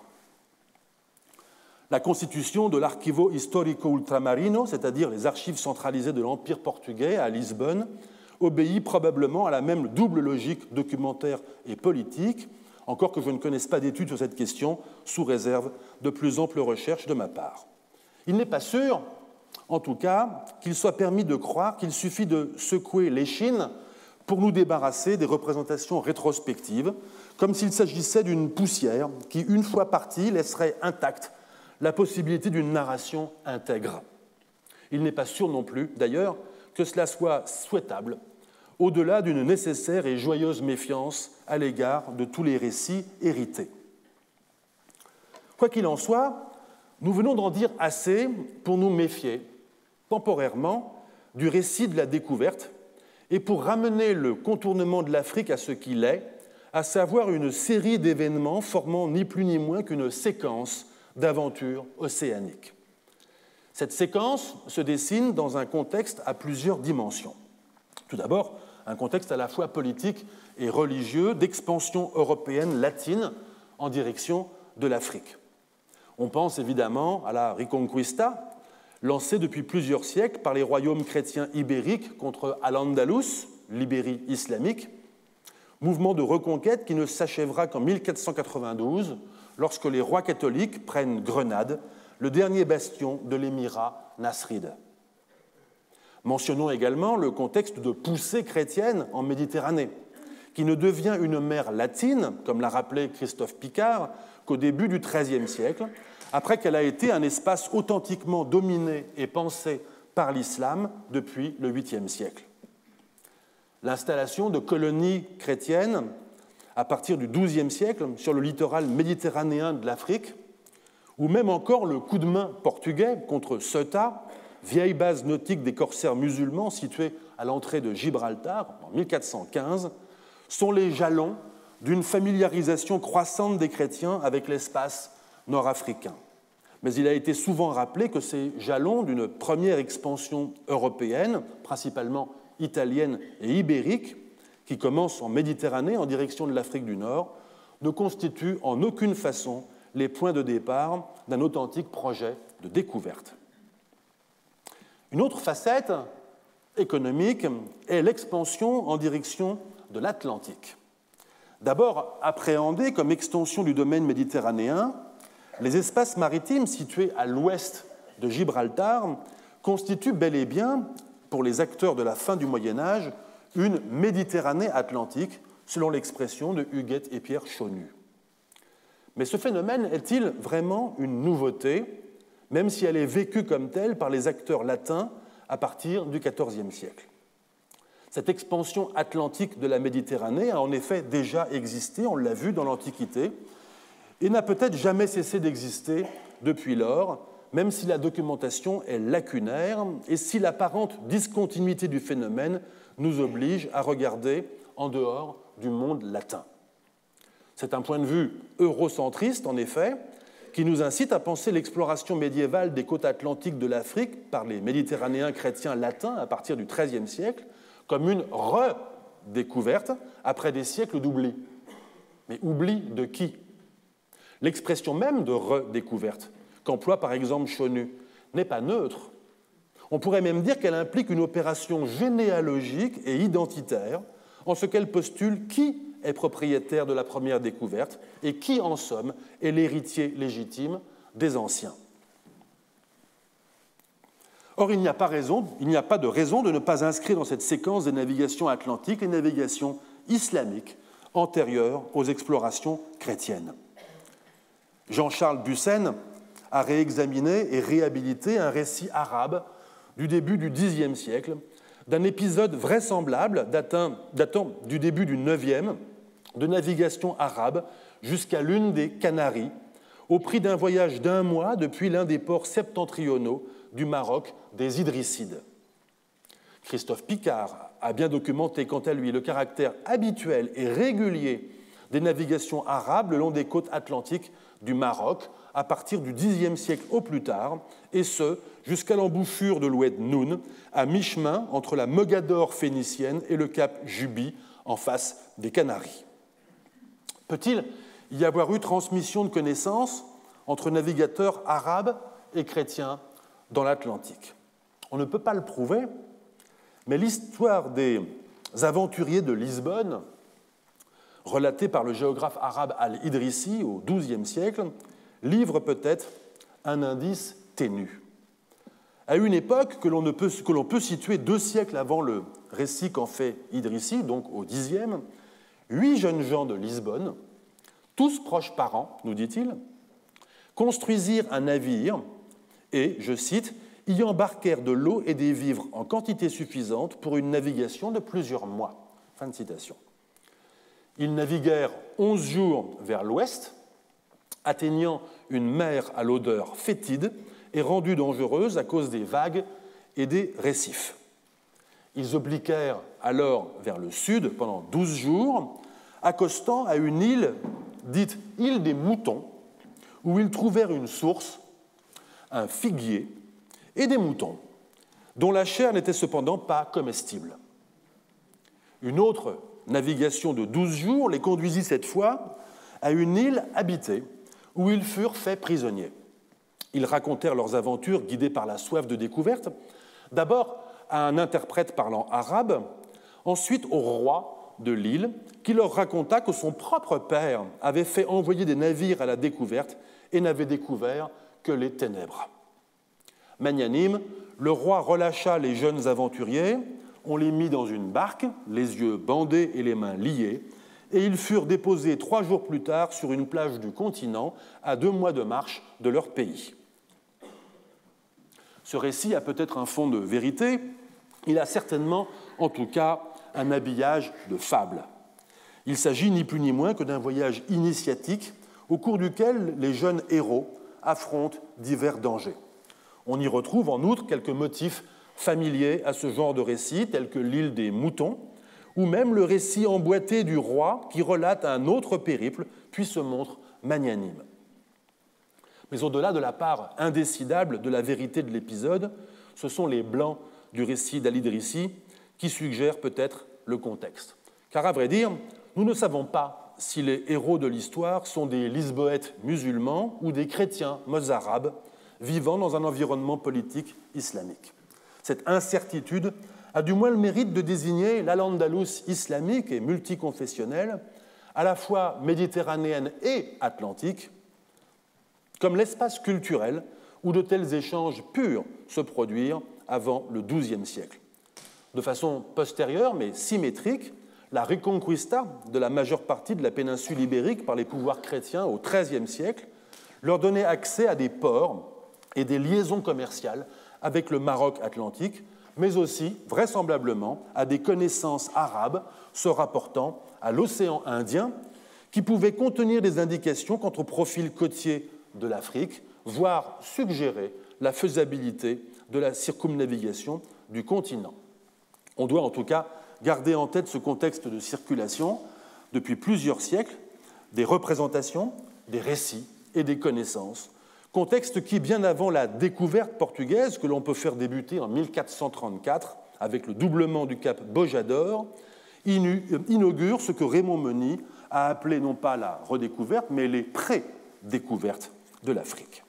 La constitution de l'Archivo Histórico Ultramarino, c'est-à-dire les archives centralisées de l'Empire portugais à Lisbonne, obéit probablement à la même double logique documentaire et politique, encore que je ne connaisse pas d'études sur cette question, sous réserve de plus amples recherches de ma part. Il n'est pas sûr, en tout cas, qu'il soit permis de croire qu'il suffit de secouer l'échine pour nous débarrasser des représentations rétrospectives, comme s'il s'agissait d'une poussière qui, une fois partie, laisserait intacte la possibilité d'une narration intègre. Il n'est pas sûr non plus, d'ailleurs, que cela soit souhaitable, au-delà d'une nécessaire et joyeuse méfiance à l'égard de tous les récits hérités. Quoi qu'il en soit, nous venons d'en dire assez pour nous méfier, temporairement, du récit de la découverte et pour ramener le contournement de l'Afrique à ce qu'il est, à savoir une série d'événements formant ni plus ni moins qu'une séquence d'aventures océaniques. Cette séquence se dessine dans un contexte à plusieurs dimensions. Tout d'abord, un contexte à la fois politique et religieux d'expansion européenne latine en direction de l'Afrique. On pense évidemment à la Reconquista, lancée depuis plusieurs siècles par les royaumes chrétiens ibériques contre Al-Andalus, l'Ibérie islamique, mouvement de reconquête qui ne s'achèvera qu'en 1492, lorsque les rois catholiques prennent Grenade, le dernier bastion de l'émirat nasride. Mentionnons également le contexte de poussée chrétienne en Méditerranée, qui ne devient une mer latine, comme l'a rappelé Christophe Picard, qu'au début du XIIIe siècle, après qu'elle a été un espace authentiquement dominé et pensé par l'islam depuis le 8e siècle. L'installation de colonies chrétiennes à partir du XIIe siècle sur le littoral méditerranéen de l'Afrique, ou même encore le coup de main portugais contre Ceuta, vieille base nautique des corsaires musulmans située à l'entrée de Gibraltar en 1415, sont les jalons d'une familiarisation croissante des chrétiens avec l'espace nord-africain. Mais il a été souvent rappelé que ces jalons d'une première expansion européenne, principalement italienne et ibérique, qui commence en Méditerranée en direction de l'Afrique du Nord, ne constituent en aucune façon les points de départ d'un authentique projet de découverte. Une autre facette économique est l'expansion en direction de l'Atlantique. D'abord appréhendée comme extension du domaine méditerranéen, les espaces maritimes situés à l'ouest de Gibraltar constituent bel et bien, pour les acteurs de la fin du Moyen-Âge, une Méditerranée atlantique, selon l'expression de Huguette et Pierre Chonu. Mais ce phénomène est-il vraiment une nouveauté, même si elle est vécue comme telle par les acteurs latins à partir du XIVe siècle? Cette expansion atlantique de la Méditerranée a en effet déjà existé, on l'a vu dans l'Antiquité, et n'a peut-être jamais cessé d'exister depuis lors, même si la documentation est lacunaire et si l'apparente discontinuité du phénomène nous oblige à regarder en dehors du monde latin. C'est un point de vue eurocentriste, en effet, qui nous incite à penser l'exploration médiévale des côtes atlantiques de l'Afrique par les Méditerranéens chrétiens latins à partir du XIIIe siècle comme une redécouverte après des siècles d'oubli. Mais oubli de qui? L'expression même de redécouverte, qu'emploie par exemple Chonu, n'est pas neutre. On pourrait même dire qu'elle implique une opération généalogique et identitaire, en ce qu'elle postule qui est propriétaire de la première découverte et qui, en somme, est l'héritier légitime des anciens. Or, il n'y a pas de raison de ne pas inscrire dans cette séquence des navigations atlantiques les navigations islamiques antérieures aux explorations chrétiennes. Jean-Charles Bussen a réexaminé et réhabilité un récit arabe du début du Xe siècle, d'un épisode vraisemblable datant du début du IXe, de navigation arabe jusqu'à l'une des Canaries, au prix d'un voyage d'1 mois depuis l'un des ports septentrionaux du Maroc des Idrissides. Christophe Picard a bien documenté, quant à lui, le caractère habituel et régulier des navigations arabes le long des côtes atlantiques du Maroc à partir du Xe siècle au plus tard, et ce, jusqu'à l'embouchure de l'oued Noun, à mi-chemin entre la Mogador phénicienne et le cap Juby, en face des Canaries. Peut-il y avoir eu transmission de connaissances entre navigateurs arabes et chrétiens dans l'Atlantique? On ne peut pas le prouver, mais l'histoire des aventuriers de Lisbonne, relatée par le géographe arabe Al-Idrissi au XIIe siècle, livre peut-être un indice ténu. À une époque que l'on peut situer 2 siècles avant le récit qu'en fait Idrissi, donc au Xe, 8 jeunes gens de Lisbonne, tous proches parents, nous dit-il, construisirent un navire et, je cite, y embarquèrent de l'eau et des vivres en quantité suffisante pour une navigation de plusieurs mois. Fin de citation. Ils naviguèrent 11 jours vers l'ouest, atteignant une mer à l'odeur fétide et rendue dangereuse à cause des vagues et des récifs. Ils obliquèrent alors vers le sud pendant 12 jours, accostant à une île dite île des moutons, où ils trouvèrent une source, un figuier et des moutons, dont la chair n'était cependant pas comestible. Une autre navigation de 12 jours les conduisit cette fois à une île habitée où ils furent faits prisonniers. Ils racontèrent leurs aventures guidés par la soif de découverte, d'abord à un interprète parlant arabe, ensuite au roi de l'île, qui leur raconta que son propre père avait fait envoyer des navires à la découverte et n'avait découvert que les ténèbres. Magnanime, le roi relâcha les jeunes aventuriers, on les mit dans une barque, les yeux bandés et les mains liées, et ils furent déposés 3 jours plus tard sur une plage du continent, à 2 mois de marche de leur pays. Ce récit a peut-être un fond de vérité, il a certainement, en tout cas, un habillage de fable. Il s'agit ni plus ni moins que d'un voyage initiatique au cours duquel les jeunes héros affrontent divers dangers. On y retrouve en outre quelques motifs familiers à ce genre de récit, tels que l'île des moutons, ou même le récit emboîté du roi qui relate un autre périple, puis se montre magnanime. Mais au-delà de la part indécidable de la vérité de l'épisode, ce sont les blancs du récit d'Al-Idrissi qui suggèrent peut-être le contexte. Car à vrai dire, nous ne savons pas si les héros de l'histoire sont des Lisboètes musulmans ou des chrétiens mozarabes vivant dans un environnement politique islamique. Cette incertitude a du moins le mérite de désigner l'Al-Andalus islamique et multiconfessionnelle, à la fois méditerranéenne et atlantique, comme l'espace culturel où de tels échanges purent se produire avant le XIIe siècle. De façon postérieure, mais symétrique, la Reconquista de la majeure partie de la péninsule ibérique par les pouvoirs chrétiens au XIIIe siècle leur donnait accès à des ports et des liaisons commerciales avec le Maroc atlantique, mais aussi, vraisemblablement, à des connaissances arabes se rapportant à l'océan Indien, qui pouvaient contenir des indications quant au profil côtier de l'Afrique, voire suggérer la faisabilité de la circumnavigation du continent. On doit en tout cas garder en tête ce contexte de circulation depuis plusieurs siècles, des représentations, des récits et des connaissances, contexte qui, bien avant la découverte portugaise que l'on peut faire débuter en 1434 avec le doublement du cap Bojador, inaugure ce que Raymond Meny a appelé non pas la redécouverte, mais les pré-découvertes de l'Afrique.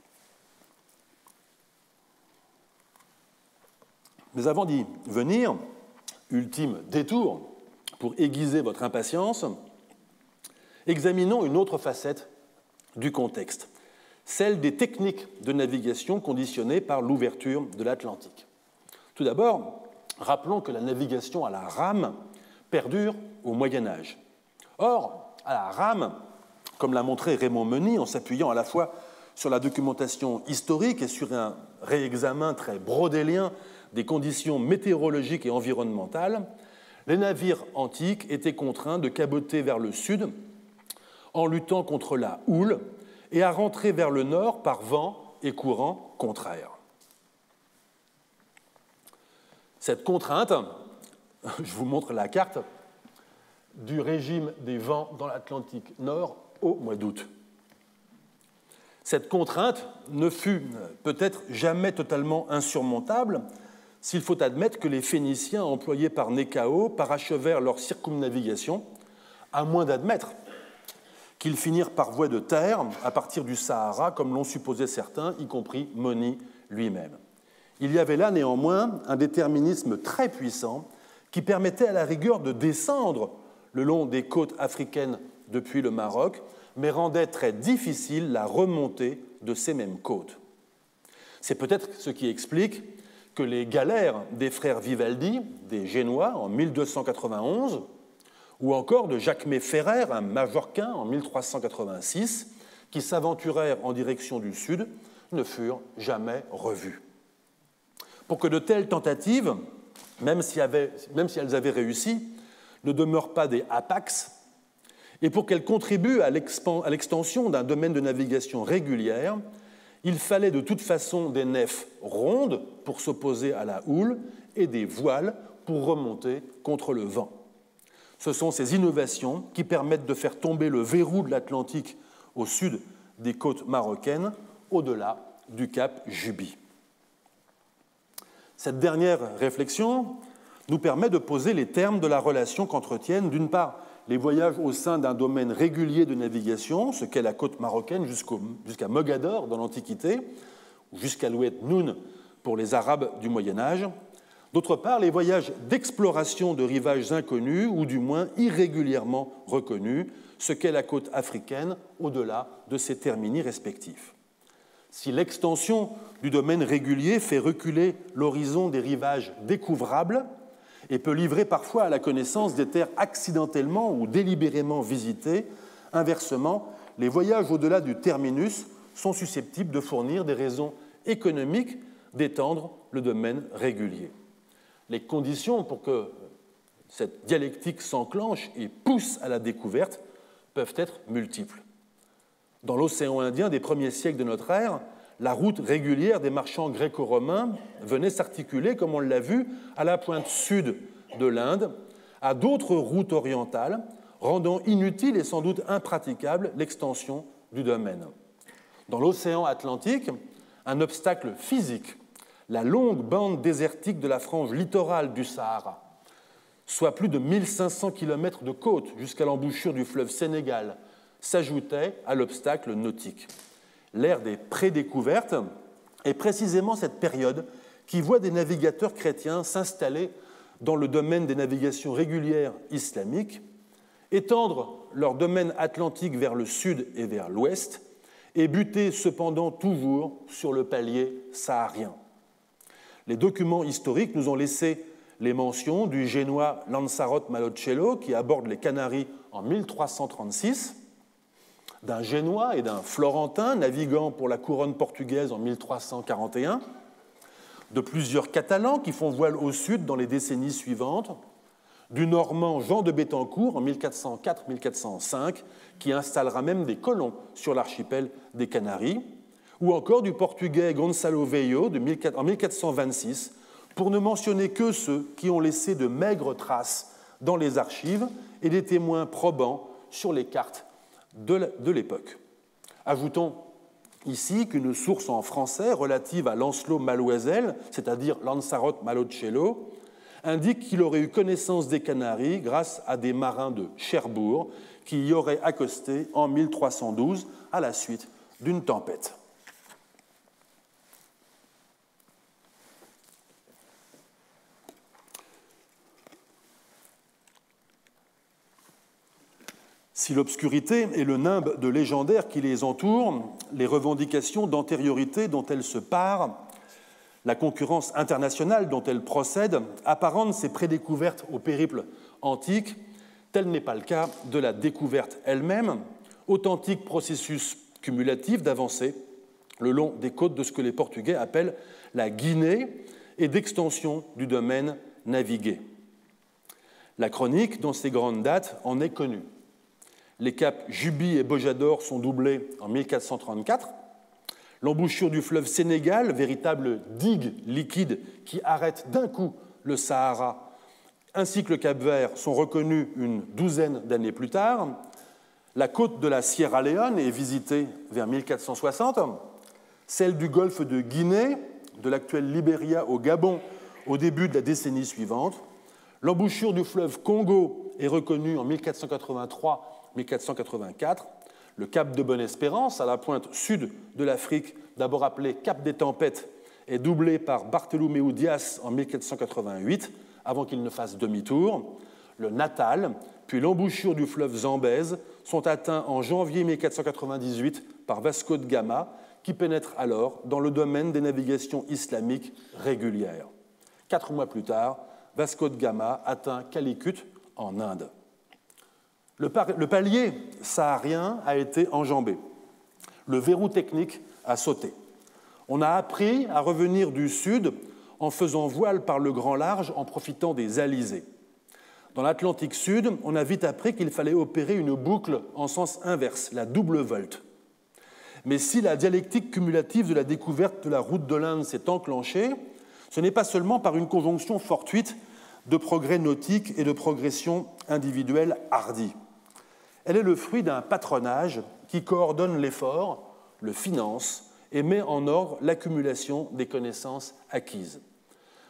Mais avant d'y venir, ultime détour pour aiguiser votre impatience, examinons une autre facette du contexte, celle des techniques de navigation conditionnées par l'ouverture de l'Atlantique. Tout d'abord, rappelons que la navigation à la rame perdure au Moyen Âge. Or, à la rame, comme l'a montré Raymond Meny en s'appuyant à la fois sur la documentation historique et sur un réexamen très brodélien des conditions météorologiques et environnementales, les navires antiques étaient contraints de caboter vers le sud en luttant contre la houle et à rentrer vers le nord par vent et courant contraires. Cette contrainte, je vous montre la carte, du régime des vents dans l'Atlantique Nord au mois d'août. Cette contrainte ne fut peut-être jamais totalement insurmontable, s'il faut admettre que les Phéniciens employés par Néchao parachevèrent leur circumnavigation, à moins d'admettre qu'ils finirent par voie de terre à partir du Sahara, comme l'ont supposé certains, y compris Mony lui-même. Il y avait là néanmoins un déterminisme très puissant qui permettait à la rigueur de descendre le long des côtes africaines depuis le Maroc, mais rendait très difficile la remontée de ces mêmes côtes. C'est peut-être ce qui explique que les galères des frères Vivaldi, des Génois, en 1291, ou encore de Jacquemet Ferrer, un Majorquin, en 1386, qui s'aventurèrent en direction du sud, ne furent jamais revues. Pour que de telles tentatives, même si elles avaient réussi, ne demeurent pas des hapax, et pour qu'elles contribuent à l'extension d'un domaine de navigation régulière, il fallait de toute façon des nefs rondes pour s'opposer à la houle et des voiles pour remonter contre le vent. Ce sont ces innovations qui permettent de faire tomber le verrou de l'Atlantique au sud des côtes marocaines, au-delà du cap Juby. Cette dernière réflexion nous permet de poser les termes de la relation qu'entretiennent, d'une part, les voyages au sein d'un domaine régulier de navigation, ce qu'est la côte marocaine jusqu'à Mogador dans l'Antiquité, ou jusqu'à l'Oued Noun pour les Arabes du Moyen-Âge. D'autre part, les voyages d'exploration de rivages inconnus ou du moins irrégulièrement reconnus, ce qu'est la côte africaine au-delà de ses termini respectifs. Si l'extension du domaine régulier fait reculer l'horizon des rivages découvrables et peut livrer parfois à la connaissance des terres accidentellement ou délibérément visitées, inversement, les voyages au-delà du terminus sont susceptibles de fournir des raisons économiques d'étendre le domaine régulier. Les conditions pour que cette dialectique s'enclenche et pousse à la découverte peuvent être multiples. Dans l'océan Indien des premiers siècles de notre ère, la route régulière des marchands gréco-romains venait s'articuler, comme on l'a vu, à la pointe sud de l'Inde, à d'autres routes orientales, rendant inutile et sans doute impraticable l'extension du domaine. Dans l'océan Atlantique, un obstacle physique, la longue bande désertique de la frange littorale du Sahara, soit plus de 1500 km de côte jusqu'à l'embouchure du fleuve Sénégal, s'ajoutait à l'obstacle nautique. L'ère des prédécouvertes est précisément cette période qui voit des navigateurs chrétiens s'installer dans le domaine des navigations régulières islamiques, étendre leur domaine atlantique vers le sud et vers l'ouest, et buter cependant toujours sur le palier saharien. Les documents historiques nous ont laissé les mentions du Génois Lanzarote Malocello qui aborde les Canaries en 1336, d'un Génois et d'un Florentin naviguant pour la couronne portugaise en 1341, de plusieurs Catalans qui font voile au sud dans les décennies suivantes, du Normand Jean de Béthencourt en 1404-1405 qui installera même des colons sur l'archipel des Canaries, ou encore du Portugais Gonçalo Veio en 1426, pour ne mentionner que ceux qui ont laissé de maigres traces dans les archives et des témoins probants sur les cartes de l'époque. Ajoutons ici qu'une source en français relative à Lancelot Maloisel, c'est-à-dire Lanzarote Malocello, indique qu'il aurait eu connaissance des Canaries grâce à des marins de Cherbourg qui y auraient accosté en 1312 à la suite d'une tempête. Si l'obscurité et le nimbe de légendaire qui les entourent, les revendications d'antériorité dont elles se parent, la concurrence internationale dont elles procèdent, apparentent ces prédécouvertes au périple antique, tel n'est pas le cas de la découverte elle-même, authentique processus cumulatif d'avancée le long des côtes de ce que les Portugais appellent la Guinée et d'extension du domaine navigué. La chronique, dans ses grandes dates, en est connue. Les caps Juby et Bojador sont doublés en 1434. L'embouchure du fleuve Sénégal, véritable digue liquide qui arrête d'un coup le Sahara, ainsi que le Cap-Vert sont reconnus une douzaine d'années plus tard. La côte de la Sierra Leone est visitée vers 1460. Celle du golfe de Guinée, de l'actuel Libéria au Gabon, au début de la décennie suivante. L'embouchure du fleuve Congo est reconnue en 1483-1484. Le cap de Bonne-Espérance, à la pointe sud de l'Afrique, d'abord appelé Cap des Tempêtes, est doublé par Bartholoméo Dias en 1488, avant qu'il ne fasse demi-tour. Le Natal, puis l'embouchure du fleuve Zambèze sont atteints en janvier 1498 par Vasco de Gama, qui pénètre alors dans le domaine des navigations islamiques régulières. 4 mois plus tard, Vasco de Gama atteint Calicut en Inde. Le palier saharien a été enjambé. Le verrou technique a sauté. On a appris à revenir du sud en faisant voile par le grand large en profitant des alizés. Dans l'Atlantique Sud, on a vite appris qu'il fallait opérer une boucle en sens inverse, la double volte. Mais si la dialectique cumulative de la découverte de la route de l'Inde s'est enclenchée, ce n'est pas seulement par une conjonction fortuite de progrès nautiques et de progression individuelle hardie. Elle est le fruit d'un patronage qui coordonne l'effort, le finance et met en ordre l'accumulation des connaissances acquises.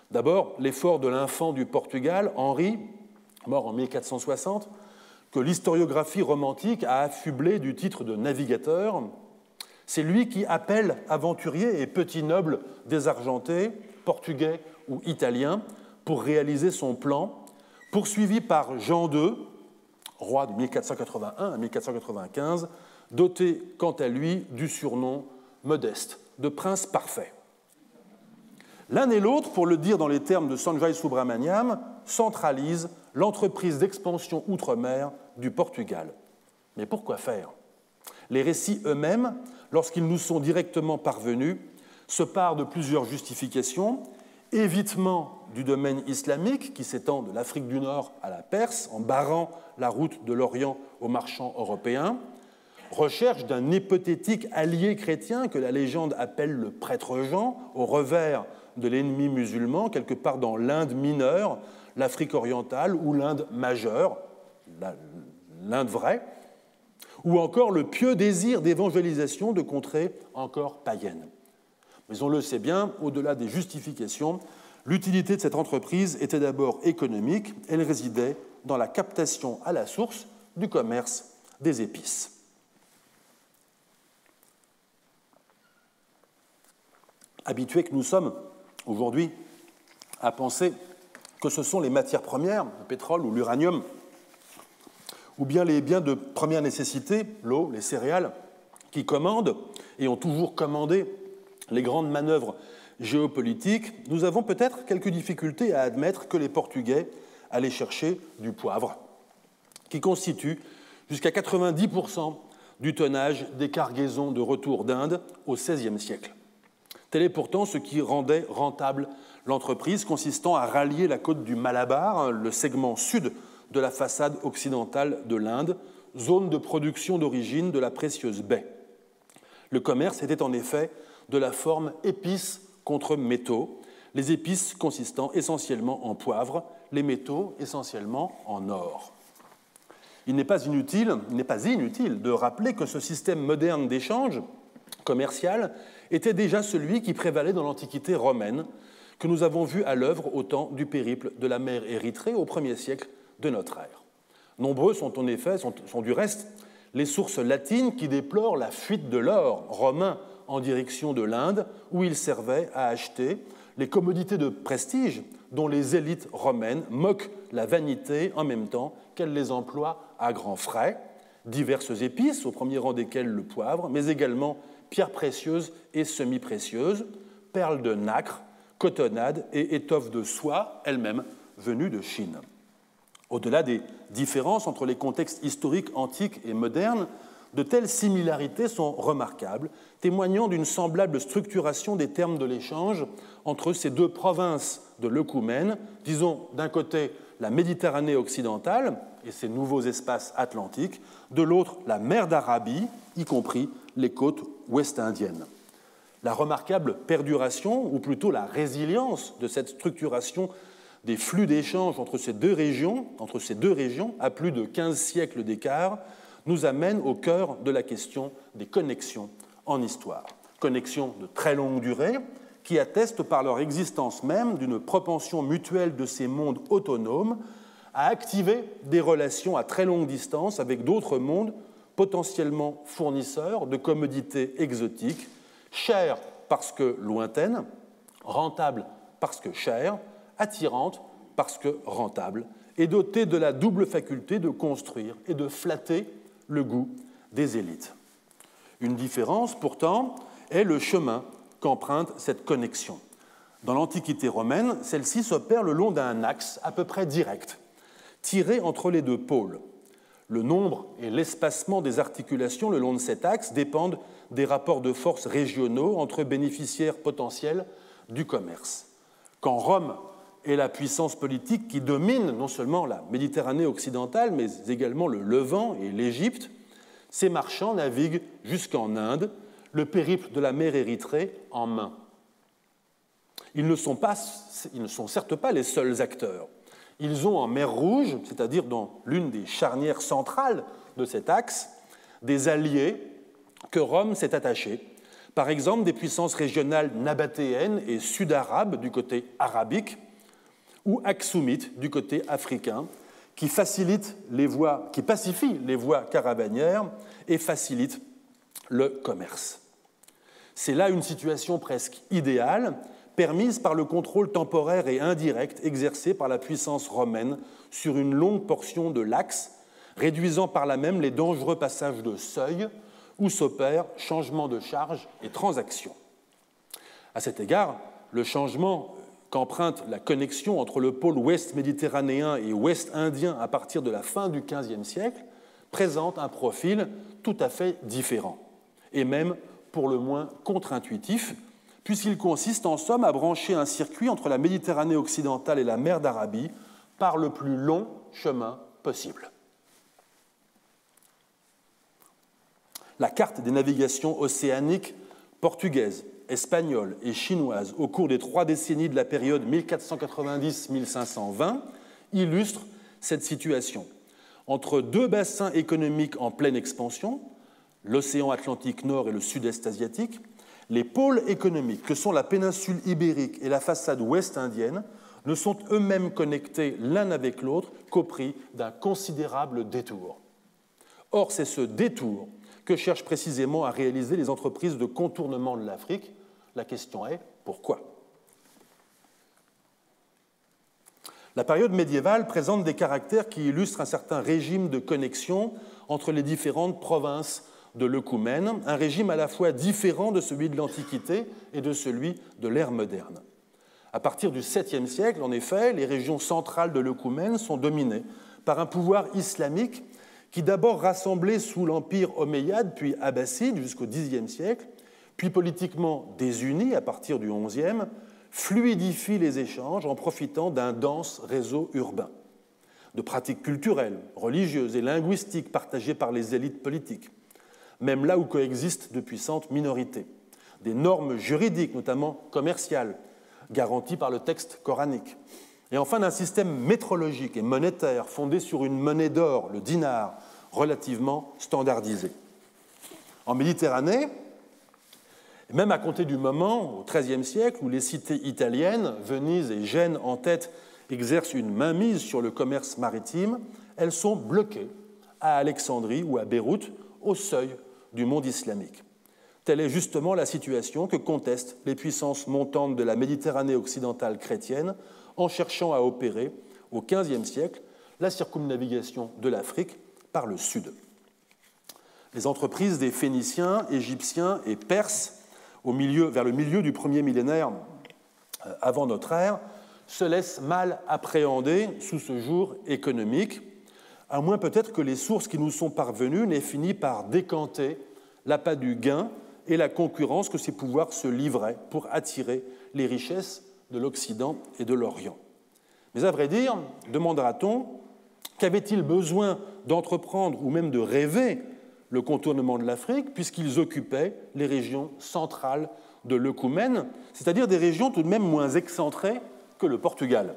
D'abord, l'effort de l'infant du Portugal, Henri, mort en 1460, que l'historiographie romantique a affublé du titre de navigateur. C'est lui qui appelle aventuriers et petits nobles désargentés, portugais ou italiens, pour réaliser son plan, poursuivi par Jean II, roi de 1481 à 1495, doté quant à lui du surnom modeste de prince parfait. L'un et l'autre, pour le dire dans les termes de Sanjay Subrahmanyam, centralisent l'entreprise d'expansion outre-mer du Portugal. Mais pourquoi faire ? Les récits eux-mêmes, lorsqu'ils nous sont directement parvenus, se parent de plusieurs justifications: évitement du domaine islamique qui s'étend de l'Afrique du Nord à la Perse en barrant la route de l'Orient aux marchands européens, recherche d'un hypothétique allié chrétien que la légende appelle le prêtre Jean, au revers de l'ennemi musulman, quelque part dans l'Inde mineure, l'Afrique orientale ou l'Inde majeure, l'Inde vraie, ou encore le pieux désir d'évangélisation de contrées encore païennes. Mais on le sait bien, au-delà des justifications, l'utilité de cette entreprise était d'abord économique, elle résidait dans la captation à la source du commerce des épices. Habitués que nous sommes aujourd'hui à penser que ce sont les matières premières, le pétrole ou l'uranium, ou bien les biens de première nécessité, l'eau, les céréales, qui commandent et ont toujours commandé les grandes manœuvres géopolitiques, nous avons peut-être quelques difficultés à admettre que les Portugais allaient chercher du poivre, qui constitue jusqu'à 90% du tonnage des cargaisons de retour d'Inde au XVIe siècle. Tel est pourtant ce qui rendait rentable l'entreprise, consistant à rallier la côte du Malabar, le segment sud de la façade occidentale de l'Inde, zone de production d'origine de la précieuse baie. Le commerce était en effet de la forme épices contre métaux, les épices consistant essentiellement en poivre, les métaux essentiellement en or. Il n'est pas inutile de rappeler que ce système moderne d'échange commercial était déjà celui qui prévalait dans l'Antiquité romaine, que nous avons vu à l'œuvre au temps du périple de la mer Érythrée au 1er siècle de notre ère. Nombreux sont du reste les sources latines qui déplorent la fuite de l'or romain en direction de l'Inde, où il servait à acheter les commodités de prestige dont les élites romaines moquent la vanité en même temps qu'elles les emploient à grands frais, diverses épices, au premier rang desquelles le poivre, mais également pierres précieuses et semi-précieuses, perles de nacre, cotonnades et étoffes de soie, elles-mêmes venues de Chine. Au-delà des différences entre les contextes historiques antiques et modernes, de telles similarités sont remarquables, témoignant d'une semblable structuration des termes de l'échange entre ces deux provinces de l'œcumène, disons d'un côté la Méditerranée occidentale et ses nouveaux espaces atlantiques, de l'autre la mer d'Arabie, y compris les côtes ouest-indiennes. La remarquable perduration, ou plutôt la résilience de cette structuration des flux d'échanges entre ces deux régions, à plus de 15 siècles d'écart, nous amène au cœur de la question des connexions en histoire. Connexions de très longue durée qui attestent par leur existence même d'une propension mutuelle de ces mondes autonomes à activer des relations à très longue distance avec d'autres mondes potentiellement fournisseurs de commodités exotiques, chères parce que lointaines, rentables parce que chères, attirantes parce que rentables, et dotées de la double faculté de construire et de flatter le goût des élites. Une différence, pourtant, est le chemin qu'emprunte cette connexion. Dans l'Antiquité romaine, celle-ci s'opère le long d'un axe à peu près direct, tiré entre les deux pôles. Le nombre et l'espacement des articulations le long de cet axe dépendent des rapports de force régionaux entre bénéficiaires potentiels du commerce. Quand Rome est la puissance politique qui domine non seulement la Méditerranée occidentale, mais également le Levant et l'Égypte, ces marchands naviguent jusqu'en Inde, le périple de la mer Érythrée en main. Ils ne sont certes pas les seuls acteurs. Ils ont en mer Rouge, c'est-à-dire dans l'une des charnières centrales de cet axe, des alliés que Rome s'est attachés Par exemple, des puissances régionales nabatéennes et sud-arabes du côté arabique ou aksoumites du côté africain, qui pacifient les voies caravanières et facilitent le commerce. C'est là une situation presque idéale, permise par le contrôle temporaire et indirect exercé par la puissance romaine sur une longue portion de l'axe, réduisant par là même les dangereux passages de seuil où s'opèrent changement de charge et transactions. À cet égard, le changement qu'emprunte la connexion entre le pôle ouest méditerranéen et ouest indien à partir de la fin du XVe siècle présente un profil tout à fait différent, et même pour le moins contre-intuitif, puisqu'il consiste en somme à brancher un circuit entre la Méditerranée occidentale et la mer d'Arabie par le plus long chemin possible. La carte des navigations océaniques portugaises, espagnoles et chinoises au cours des 3 décennies de la période 1490-1520 illustre cette situation. Entre 2 bassins économiques en pleine expansion, l'océan Atlantique Nord et le sud-est asiatique, les pôles économiques que sont la péninsule ibérique et la façade ouest indienne ne sont eux-mêmes connectés l'un avec l'autre qu'au prix d'un considérable détour. Or, c'est ce détour que cherchent précisément à réaliser les entreprises de contournement de l'Afrique. La question est pourquoi ? La période médiévale présente des caractères qui illustrent un certain régime de connexion entre les différentes provinces de l'Œcumène, un régime à la fois différent de celui de l'Antiquité et de celui de l'ère moderne. À partir du 7e siècle, en effet, les régions centrales de l'Œcumène sont dominées par un pouvoir islamique qui, d'abord rassemblé sous l'empire omeyyade puis abbasside jusqu'au Xe siècle, puis politiquement désuni à partir du XIe, fluidifie les échanges en profitant d'un dense réseau urbain, de pratiques culturelles, religieuses et linguistiques partagées par les élites politiques, même là où coexistent de puissantes minorités, des normes juridiques, notamment commerciales, garanties par le texte coranique, et enfin d'un système métrologique et monétaire fondé sur une monnaie d'or, le dinar, relativement standardisée. En Méditerranée, même à compter du moment, au XIIIe siècle, où les cités italiennes, Venise et Gênes en tête, exercent une mainmise sur le commerce maritime, elles sont bloquées à Alexandrie ou à Beyrouth, au seuil du monde islamique. Telle est justement la situation que contestent les puissances montantes de la Méditerranée occidentale chrétienne en cherchant à opérer, au XVe siècle, la circumnavigation de l'Afrique par le sud. Les entreprises des Phéniciens, Égyptiens et Perses, vers le milieu du premier millénaire avant notre ère, se laissent mal appréhender sous ce jour économique, à moins peut-être que les sources qui nous sont parvenues n'aient fini par décanter l'appât du gain et la concurrence que ces pouvoirs se livraient pour attirer les richesses de l'Occident et de l'Orient. Mais à vrai dire, demandera-t-on, qu'avaient-ils besoin d'entreprendre ou même de rêver le contournement de l'Afrique, puisqu'ils occupaient les régions centrales de l'Œcumène, c'est-à-dire des régions tout de même moins excentrées que le Portugal.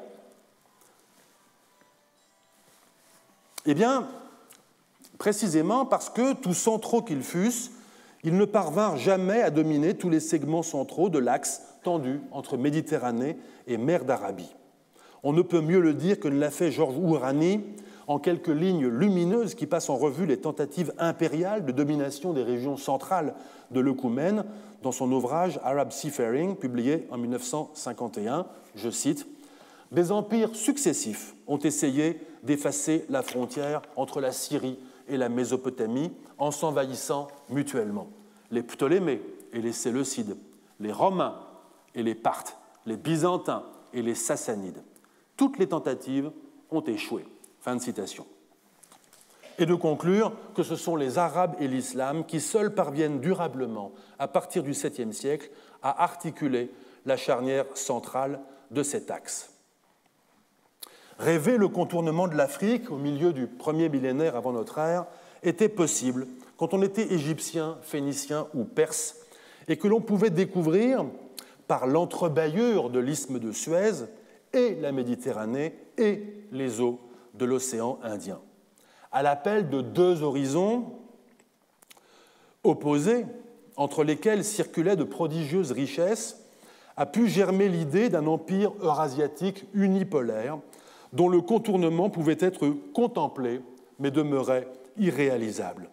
Eh bien, précisément parce que, tout centraux qu'ils fussent, ils ne parvinrent jamais à dominer tous les segments centraux de l'axe tendu entre Méditerranée et mer d'Arabie. On ne peut mieux le dire que ne l'a fait Georges Ourani en quelques lignes lumineuses qui passent en revue les tentatives impériales de domination des régions centrales de l'Œcumène dans son ouvrage Arab Seafaring, publié en 1951. Je cite : « Des empires successifs ont essayé d'effacer la frontière entre la Syrie et la Mésopotamie en s'envahissant mutuellement. Les Ptolémées et les Séleucides, les Romains et les Parthes, les Byzantins et les Sassanides. Toutes les tentatives ont échoué. » Fin de citation. Et de conclure que ce sont les Arabes et l'Islam qui seuls parviennent durablement, à partir du 7e siècle, à articuler la charnière centrale de cet axe. Rêver le contournement de l'Afrique au milieu du premier millénaire avant notre ère était possible quand on était égyptien, phénicien ou perse et que l'on pouvait découvrir, par l'entrebâillure de l'isthme de Suez, et la Méditerranée et les eaux de l'océan Indien. À l'appel de deux horizons opposés entre lesquels circulaient de prodigieuses richesses, a pu germer l'idée d'un empire eurasiatique unipolaire dont le contournement pouvait être contemplé mais demeurait irréalisable.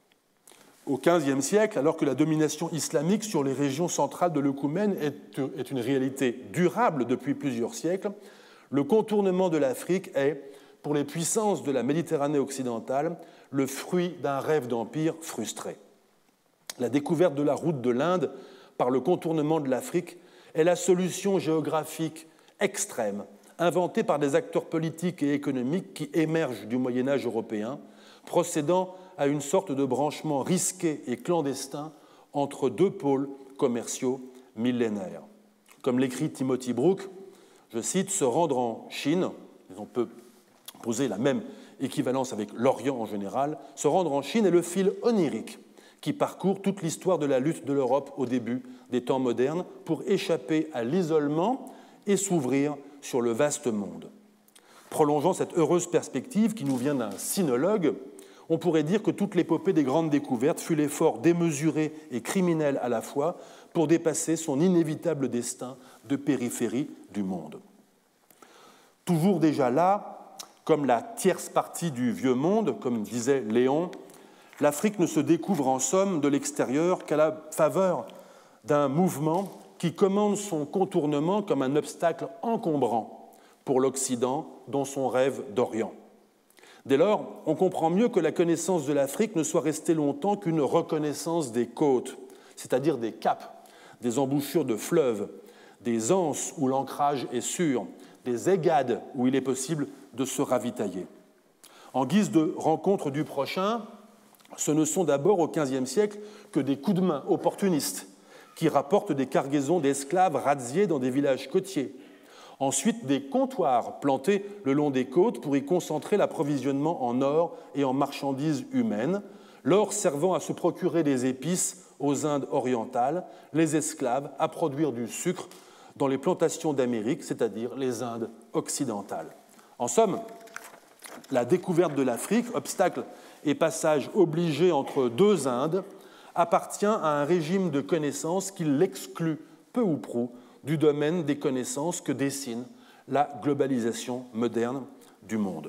Au XVe siècle, alors que la domination islamique sur les régions centrales de l'Œcumène est une réalité durable depuis plusieurs siècles, le contournement de l'Afrique est, pour les puissances de la Méditerranée occidentale, le fruit d'un rêve d'empire frustré. La découverte de la route de l'Inde par le contournement de l'Afrique est la solution géographique extrême inventée par des acteurs politiques et économiques qui émergent du Moyen-Âge européen, procédant à une sorte de branchement risqué et clandestin entre deux pôles commerciaux millénaires. Comme l'écrit Timothy Brook, je cite, « Se rendre en Chine », on peut poser la même équivalence avec l'Orient en général, se rendre en Chine est le fil onirique qui parcourt toute l'histoire de la lutte de l'Europe au début des temps modernes pour échapper à l'isolement et s'ouvrir sur le vaste monde. Prolongeant cette heureuse perspective qui nous vient d'un sinologue, on pourrait dire que toute l'épopée des grandes découvertes fut l'effort démesuré et criminel à la fois pour dépasser son inévitable destin de périphérie du monde. Toujours déjà là, comme la tierce partie du vieux monde, comme disait Léon, l'Afrique ne se découvre en somme de l'extérieur qu'à la faveur d'un mouvement qui commande son contournement comme un obstacle encombrant pour l'Occident dans son rêve d'Orient. Dès lors, on comprend mieux que la connaissance de l'Afrique ne soit restée longtemps qu'une reconnaissance des côtes, c'est-à-dire des caps, des embouchures de fleuves, des anses où l'ancrage est sûr, des aiguades où il est possible de se ravitailler. En guise de rencontre du prochain, ce ne sont d'abord au XVe siècle que des coups de main opportunistes qui rapportent des cargaisons d'esclaves razziés dans des villages côtiers. Ensuite, des comptoirs plantés le long des côtes pour y concentrer l'approvisionnement en or et en marchandises humaines, l'or servant à se procurer des épices aux Indes orientales, les esclaves à produire du sucre dans les plantations d'Amérique, c'est-à-dire les Indes occidentales. En somme, la découverte de l'Afrique, obstacle et passage obligé entre deux Indes, appartient à un régime de connaissances qui l'exclut peu ou prou du domaine des connaissances que dessine la globalisation moderne du monde.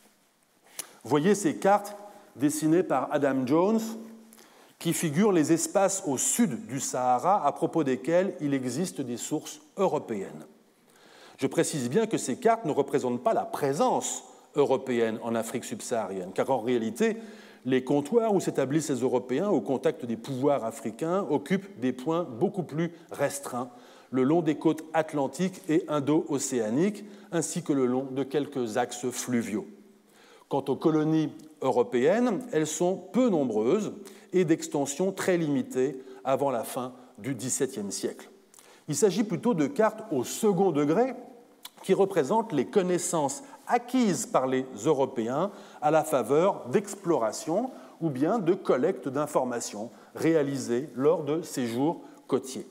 Voyez ces cartes dessinées par Adam Jones qui figurent les espaces au sud du Sahara à propos desquels il existe des sources européennes. Je précise bien que ces cartes ne représentent pas la présence européenne en Afrique subsaharienne, car en réalité, les comptoirs où s'établissent les Européens au contact des pouvoirs africains occupent des points beaucoup plus restreints le long des côtes atlantiques et indo-océaniques, ainsi que le long de quelques axes fluviaux. Quant aux colonies européennes, elles sont peu nombreuses et d'extension très limitée avant la fin du XVIIe siècle. Il s'agit plutôt de cartes au second degré qui représentent les connaissances acquises par les Européens à la faveur d'explorations ou bien de collecte d'informations réalisées lors de séjours côtiers.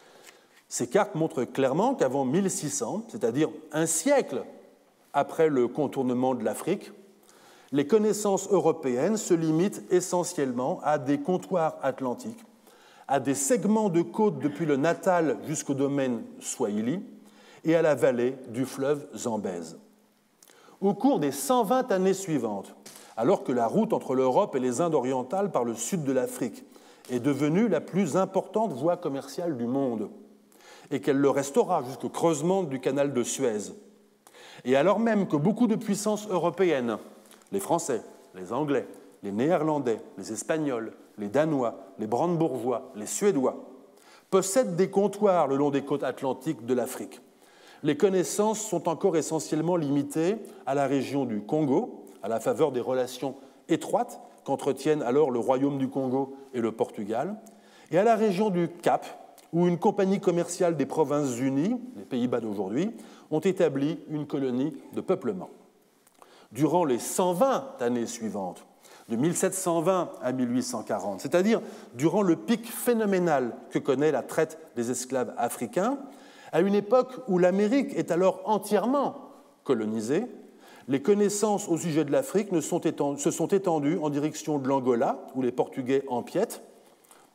Ces cartes montrent clairement qu'avant 1600, c'est-à-dire un siècle après le contournement de l'Afrique, les connaissances européennes se limitent essentiellement à des comptoirs atlantiques, à des segments de côte depuis le Natal jusqu'au domaine Swahili et à la vallée du fleuve Zambèze. Au cours des 120 années suivantes, alors que la route entre l'Europe et les Indes orientales par le sud de l'Afrique est devenue la plus importante voie commerciale du monde, et qu'elle le restera jusqu'au creusement du canal de Suez, et alors même que beaucoup de puissances européennes, les Français, les Anglais, les Néerlandais, les Espagnols, les Danois, les Brandebourgeois, les Suédois, possèdent des comptoirs le long des côtes atlantiques de l'Afrique. Les connaissances sont encore essentiellement limitées à la région du Congo, à la faveur des relations étroites qu'entretiennent alors le Royaume du Congo et le Portugal, et à la région du Cap, où une compagnie commerciale des Provinces-Unies, les Pays-Bas d'aujourd'hui, ont établi une colonie de peuplement. Durant les 120 années suivantes, de 1720 à 1840, c'est-à-dire durant le pic phénoménal que connaît la traite des esclaves africains, à une époque où l'Amérique est alors entièrement colonisée, les connaissances au sujet de l'Afrique se sont étendues en direction de l'Angola, où les Portugais empiètent,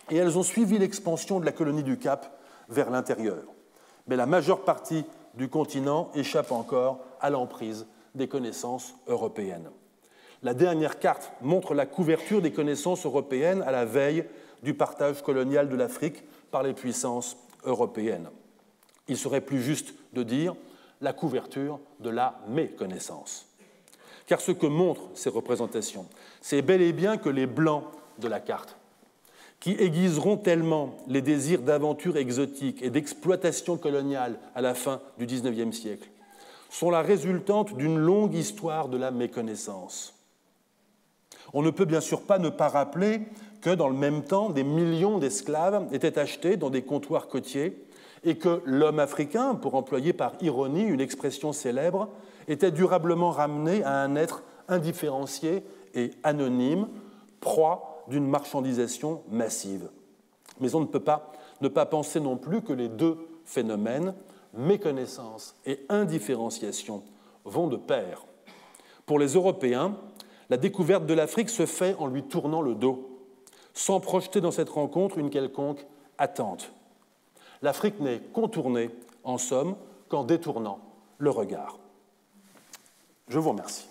et elles ont suivi l'expansion de la colonie du Cap vers l'intérieur. Mais la majeure partie du continent échappe encore à l'emprise des connaissances européennes. La dernière carte montre la couverture des connaissances européennes à la veille du partage colonial de l'Afrique par les puissances européennes. Il serait plus juste de dire la couverture de la méconnaissance. Car ce que montrent ces représentations, c'est bel et bien que les blancs de la carte, qui aiguiseront tellement les désirs d'aventure exotique et d'exploitation coloniale à la fin du XIXe siècle, sont la résultante d'une longue histoire de la méconnaissance. On ne peut bien sûr pas ne pas rappeler que, dans le même temps, des millions d'esclaves étaient achetés dans des comptoirs côtiers et que l'homme africain, pour employer par ironie une expression célèbre, était durablement ramené à un être indifférencié et anonyme, proie d'une marchandisation massive. Mais on ne peut pas ne pas penser non plus que les deux phénomènes, méconnaissance et indifférenciation, vont de pair. Pour les Européens, la découverte de l'Afrique se fait en lui tournant le dos, sans projeter dans cette rencontre une quelconque attente. L'Afrique n'est contournée, en somme, qu'en détournant le regard. Je vous remercie.